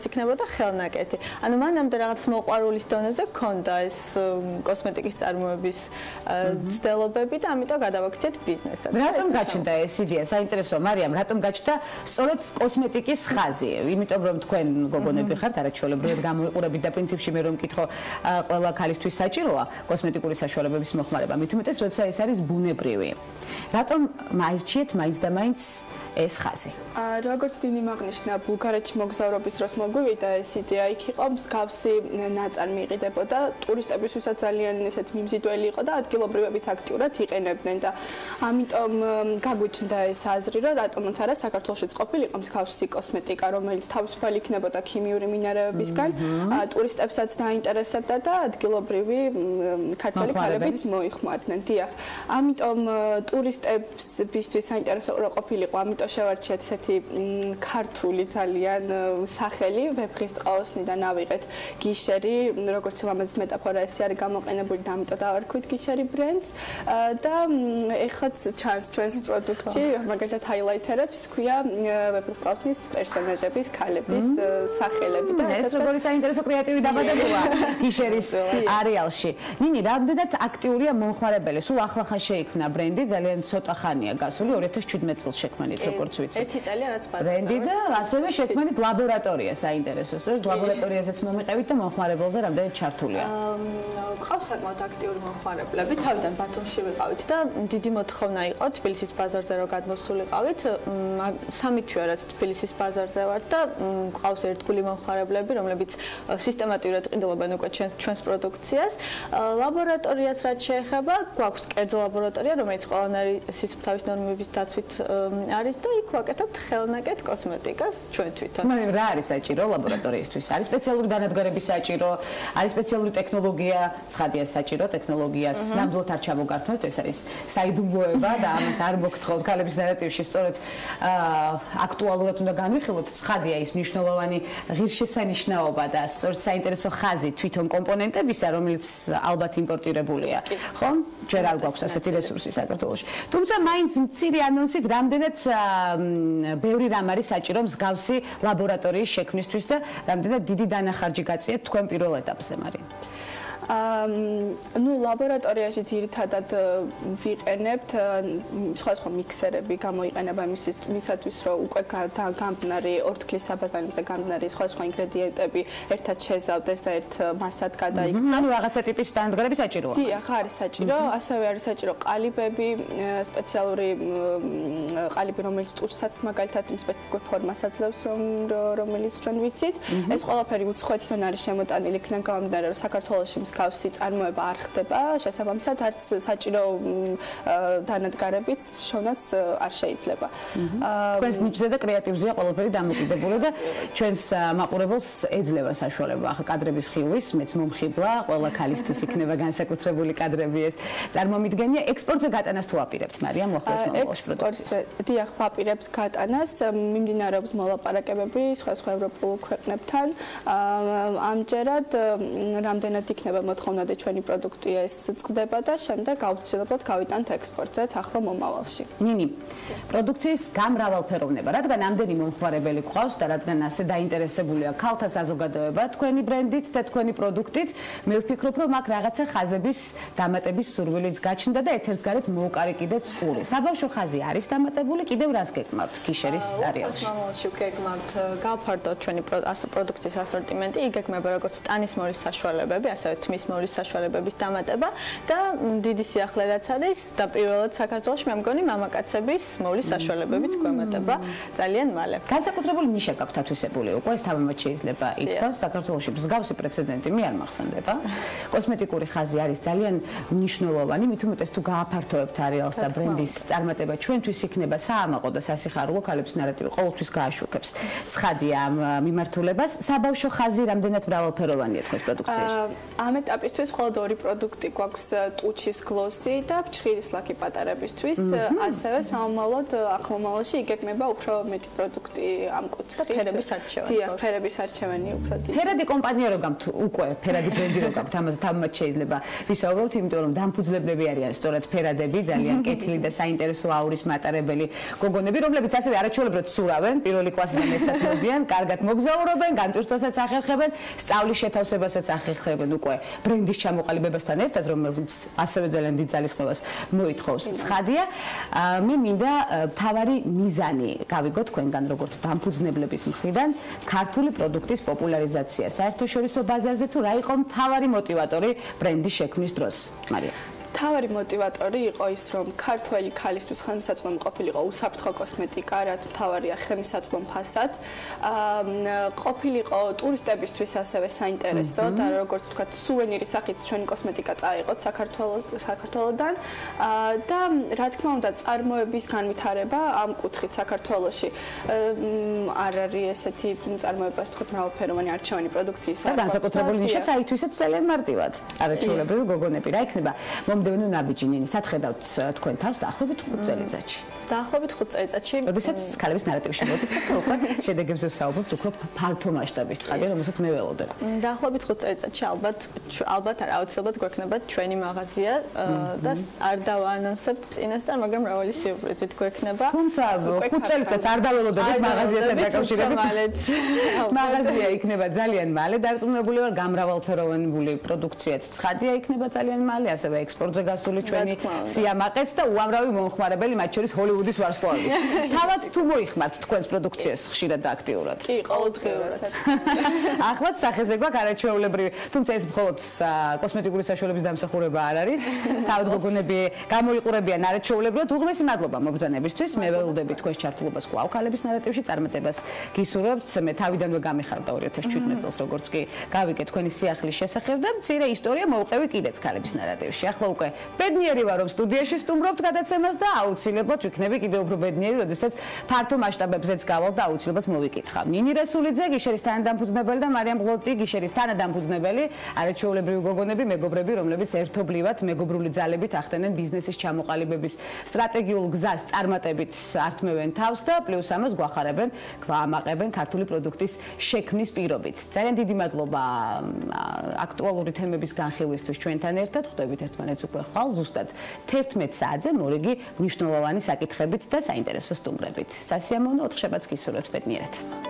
იქნებოდა ხელნაკეთი. ანუ მანამდე რაღაც მოყვარულის დონეზე გქონდა ეს კოსმეტიკის წარმოების ცდილობები და ამიტომ გადავაქციეთ ბიზნესად. რატომ გაჩნდა ეს იდეა? საინტერესოა, მარიამ, რატომ გაჩნდა სწორედ კოსმეტიკის ხაზი? იმიტომ რომ თქვენ გოგონები ხართ, არაჩვეულებრივად გამოიყურებით და პრინციპში მე რომ მკითხო, ყველა ქალისთვის საჭიროა კოსმეტიკური საშუალებების მოხმარება, მით უმეტეს, როცა ეს არის ბუნებრივი. რატომ მაირჩიეთ მაინც და მაინც ეს ხაზი? როგორც დინი აღნიშნა, ბულგარეთში მოგზაურობის დროს მოგვივიდა ეს იდეა, იქ იყო მსგავსი ნაწარმი იყიდებოდა, ტურისტებისთვისაც ძალიან ესეთ მიმზიდველი იყო და ადგილობრივებიც აქტიურად იყენებდნენ და ამიტომ გაგვიჩნდა ეს აზრი, რომ რატომაც არა საქართველოშიც ყოფილიყო მსგავსი კოსმეტიკა, რომელიც თავისუფალი იქნებოდა ქიმიური მინერებებისგან, ტურისტებსაც დაინტერესებდა და ადგილობრივი ქართველი ქალებიც მოიხმარდნენ. დიახ, ამიტომ ტურისტებისთვის საინტერესო ყოფილიყო, ამიტომ შევარჩიეთ ესეთი ქართული ძალიან სახელი ვეფხის ტყაოსნიდან ავიღეთ გიშერი, როგორც ლამაზის მეტაფორა ეს არის გამოყენებული და ამიტომ დავარქვით გიშერი ბრენდს და ეხლაც ჩანს ჩვენს პროდუქტში მაგალითად ჰაილაითერებს ქვია ვეფხის ტყაოსნის პერსონაჟების, ქალების სახელები და ეს როგორი საინტერესო კრეატივი დაბადებულა გიშერის არეალში. ნინი, რამდენად აქტიურია მომხმარებელი? სულ ახლახან შეიქმნა ბრენდი, ძალიან ცოტა ხანია გასული, ორი ათას შვიდმეტ წელს შექმნით, როგორც ვიცი. ერთი წელი რაც ბაზარზე. ბრენდი და ასევე შექმნით ლაბორატორია, საინტერესო. ლაბორატორიაზეც მომიყევით და მომხმარებელზე რამდენად ჩართულია? ყავს საკმაოდ აქტიური მომხმარებლები, თავიდან ბათუმში ვიყავით და დიდი მოთხოვნა იყო თბილისის ბაზარზე რომ გადმოსულიყავით. სამი თვეა რაც თბილისის ბაზარზე ვარ და ყავს ერთგული მომხმარებლები, რომლებიც სისტემატურად ყიდულობენ უკვე ჩვენს პროდუქციას. ლაბორატორიას რაც შეეხება, გვაქვს კერძო ლაბორატორია, რომელიც ყველანაირი სისუფთავის ნორმების დაცვით არის და იქ ვაკეთებთ ხელნაკეთ კოსმეტიკას ჩვენ თვითონ. მაგრამ რა არის საჭირო ლაბორატორიისთვის? არის სპეციალური დანადგარები საჭირო, არის სპეციალური ტექნოლოგია, ცხადია საჭირო ტექნოლოგიას ნამდვილად არ ჩამოგართმევთ, ეს არის საიდუმლოება და ამას არ მოგთხოვთ ქალების ნარატივში, სწორედ აქტუალურად უნდა განვიხილოთ, ცხადია ის მნიშვნელოვანი ღირსშესანიშნაობა და სწორედ საინტერესო ხაზი თვითონ კომპონენტებისა, რომელიც ალბათ იმპორტირებულია, ხო? ჯერ არ გვაქვს ასეთი რესურსი საქართველოში. თუმცა მაინც მცირე ანონსით რამდენად ბევრი რამ არის საჭირო მსგავსი ლაბორატორიის შექმნისთვის და რამდენად დიდი დანახარჯი გაწიეთ თქვენ პირველ ეტაპზე, მარია? ну ლაბორატორიაში ძირითადად ვიყენებთ სხვადასხვა მიქსერები გამოიყენება მისათვის რომ უკვე გამბნარი ორთქლის საბაზანებზე გამბნარი სხვადასხვა ინგრედიენტები ერთად შეზავდეს და ერთ მასად გადაიქცეს. ანუ რაღაცა ტიპის დანადგარები საჭიროა. დიახ, არის საჭირო, ასევე არის საჭირო ყალიბები, სპეციალური ყალიბი, რომელიც ტურსაც მაგალითად იმ სპეციფიკურ ფორმას აძლევს, რომელიც ჩვენ ვიცით. ეს ყველაფერი უცხოეთიდან არის შემოტანილი, იქიდან გამომდინარე, რომ საქართველოში მსგავსი წარმოება არ ხდება, შესაბამისად არც საჭირო დანადგარებიც შოვნაც არ შეიძლება. თქვენს ნიჭზე და კრეატივზეა ყველაფერი დამოკიდებული და ჩვენს მაყურებელს ეძლევა საშუალება ახლა კადრების ხილვის, მეც მომხიბლა, ყველა ქალისთვის იქნება განსაკუთრებული კადრები ეს წარმომიდგენია. ექსპორტზე გატანას თუ აპირებთ, მარიამ, მოხდეს მომავალ პროდუქციას? დიახ, ვაპირებთ გატანას, მიმდინარეობს მოლაპარაკებები სხვადასხვა ევროპულ ქვეყნებთან. ამჯერად რამდენად იქნება მოთხოვნა და ჩვენი პროდუქტი ეს წყდება და შემდეგ აუცილებლად გავიტანთ ექსპორტზეც ახლა მომავალში. ნინი, პროდუქციის გამრავალფეროვნება, რადგან ამდენი მომხმარებელი გყავს და რადგან ასე დაინტერესებულია ქალთა საზოგადოება თქვენი ბრენდით და თქვენი პროდუქტით, მე ვფიქრობ, რომ აქ რაღაცა ხაზების დამატების სურვილიც გაჩნდა და ეთერს გარეთ მოუკარიკიდეთ წყური. საბავშვო ხაზი არის დამატებული, კიდევ რას გეკმავთ გიშერის არეალში? მომავალში ვგეგმავთ გავფართოთ ჩვენი პროდუქციის ასორტიმენტი, იგეგმება როგორც ტანის მოვლის საშუალებები, ასევე თმის მოვლის საშუალებების დამატება და დიდი სიახლე რაც არის და პირველად საქართველოში მე მგონი მამაკაცების მოვლის საშუალებებიც გვემატება ძალიან მალე. განსაკუთრებული ნიშა გაქვთ ათვისებული, უკვე ეს თავმოც შეიძლება ითქვას, საქართველოში მსგავსი პრეცედენტი მე არ მახსენდება. კოსმეტიკური ხაზი არის ძალიან მნიშვნელოვანი, მით უმეტეს თუ გააფართოვებთ არეალს და ბრენდის წარმატება ჩვენთვის იქნება საამაყო და სასიხარულო ქალების ნარატივი ყოველთვის გააშუქებს. ცხადია ამ მიმართულებას. საბავშვო ხაზი რამდენად მრავალფეროვანია თქვენს პროდუქციაში? ამ ამ ეტაპისთვის მხოლოდ ორი პროდუქტი გვაქვს ტუჩის გლოსი და ფჭილის ლაკი პატარებისთვის, ასევე სამომავლოდ ახლო მომავალში იგეგმება უფრო მეტი პროდუქტი ამ კუთხით. ფერების არჩევანი. დიახ, ფერების არჩევანი უფრო დიდი. ფერადი კომპანია რო გაქვთ უკვე, ფერადი ბრენდი რო გაქვთ, ამაზე თამამად შეიძლება ვისაუბროთ, იმიტომ რომ დამფუძნებლები არიან სწორედ ფერადები, ძალიან კეთილი და საინტერესო აურის მატარებელი გოგონები, რომლებიც ასევე არაჩვეულებრივად სურავენ, პირველი კლასიდან ერთად მოდიან, კარგად მოგზაურობენ, განტვირთვასაც ახერხებენ, სწავლის შეთავსებასაც ახერხებენ უკვე ბრენდის ჩამოყალიბებასთან ერთად, რომელიც ასევე ძალიან დიდ ძალისხმევას მოითხოვს. ცხადია, მე მინდა მთავარი მიზანი გავიგო თქვენგან, როგორც დამფუძნებლების მხრიდან, ქართული პროდუქტის პოპულარიზაცია. საერთაშორისო ბაზარზე თუ რა იყო მთავარი მოტივატორი ბრენდის შექმნის დროს? მარია. თავარი მოტივატორი იყო ის, რომ ქართველი ქალისთვის ხელმისაწვდომი ყოფილიყო უსაფრთხო კოსმეტიკა, რაც მთავარია ხელმისაწვდომ ფასად. ყოფილიყო ტურისტებისთვის ასევე საინტერესო და როგორც ვთქვათ, სუვენირის სახით ჩვენი კოსმეტიკა წაიღოთ საქართველოს საქართველოდან და რა თქმა უნდა, წარმოების განვითარება ამ კუთხით საქართველოში არ არის ესეთი წარმოებას თქვათ მრავალფეროვანი არჩევანი პროდუქციის და განსაკუთრებული ნიშაც აითვისეთ ძალიან მარტივად. არაჩვეულებრივი გოგონები რა იქნება? მომდევნო ნაბიჯი ნინი, სათხედავთ თქვენ თავს დაახლოებით ხუთ წელიწადში. დაახლოებით ხუთ წელიწადში. როდესაც ქალების ნარატივში მოვდივართ, უკვე შედეგებზე ვსაუბრობთ უფრო ფართო მასშტაბის, ცხადია, რომელსაც მე ველოდებ. დაახლოებით ხუთ წელიწადში ალბათ ალბათ არა აუცილებლად გვექნებათ ჩვენი მაღაზია და არ დავაანონსებთ წინასწარ, მაგრამ მრავალი სიურპრიზით გვექნება. თუმცა ხუთ წელიწადს არ დაველოდებთ მაღაზიასთან დაკავშირებით. მაღაზია იქნება ძალიან მალე დარწმუნებული ვარ, გამრავალფეროვანი პროდუქციაც ცხადია იქნება ძალიან მალე, ასევე ექსპორტზე გასული ჩვენი სიამაყეც და უამრავი მომხმარებელი, მათ შორის ჰოლივუდის ვარსკვლავის. თავად თუ მოიხმართ თქვენს პროდუქციას ხშირად და აქტიურად? კი, ყოველდღიურად. ახლაც სახეზე გვაქვს არაჩვეულებრივი, თუმცა ეს მხოლოდ კოსმეტიკური საშუალების დამსახურება არ არის. თავად გოგონები გამოიყურებიან არაჩვეულებრივად. უღმესი მადლობა მობრძანებისთვის. მე ველოდები თქვენს ჩართულობას კვლავ ქალების ნარატივში, წარმატებას გისურვებთ. მე თავიდანვე გამიხარდა ორი ათას შვიდმეტ წელს, როგორც კი გავიგე თქვენი სიახლის შესახებ და მცირე ისტორია მოვყევი კიდეც ქალების ნარატივში. ახლა უკვე ბედნიერი ვარ, რომ სტუდიაში სტუმრობთ გადაცემას და აუცილებლად ვიქნები კიდევ უფრო ბედნიერი, როდესაც ფართო მასშტაბებზეც გავალ და აუცილებლად მოვიკითხავ. ნინი რესულიძე, გიშერის თანადამფუძნებელი და მარიამ ღლოტი, გიშერის თანადამფუძნებელი, არაჩვეულებრივი გოგონები, მეგობრები, რომლებიც ერთობლივად მეგობრული ძალებით ახდენენ ბიზნესის ჩამოყალიბების სტრატეგიულ გზას წარმატებით ართმევენ თავს და პლუს ამას გვახარებენ, გვაამაყებენ ქართული პროდუქტის შექმნის პირობით. ძალიან დიდი მადლობა აქტუალური თემების განხილვისთვის ჩვენთან ერთად. ხვდებით ერთმანეთს უკვე ხვალ ზუსტად თერთმეტ საათზე მორიგი მნიშვნელოვანი საკითხებით და საინტერესო სტუმრებით. სასიამოვნო ოთხშაბათს გისურვებთ ბედნიერად.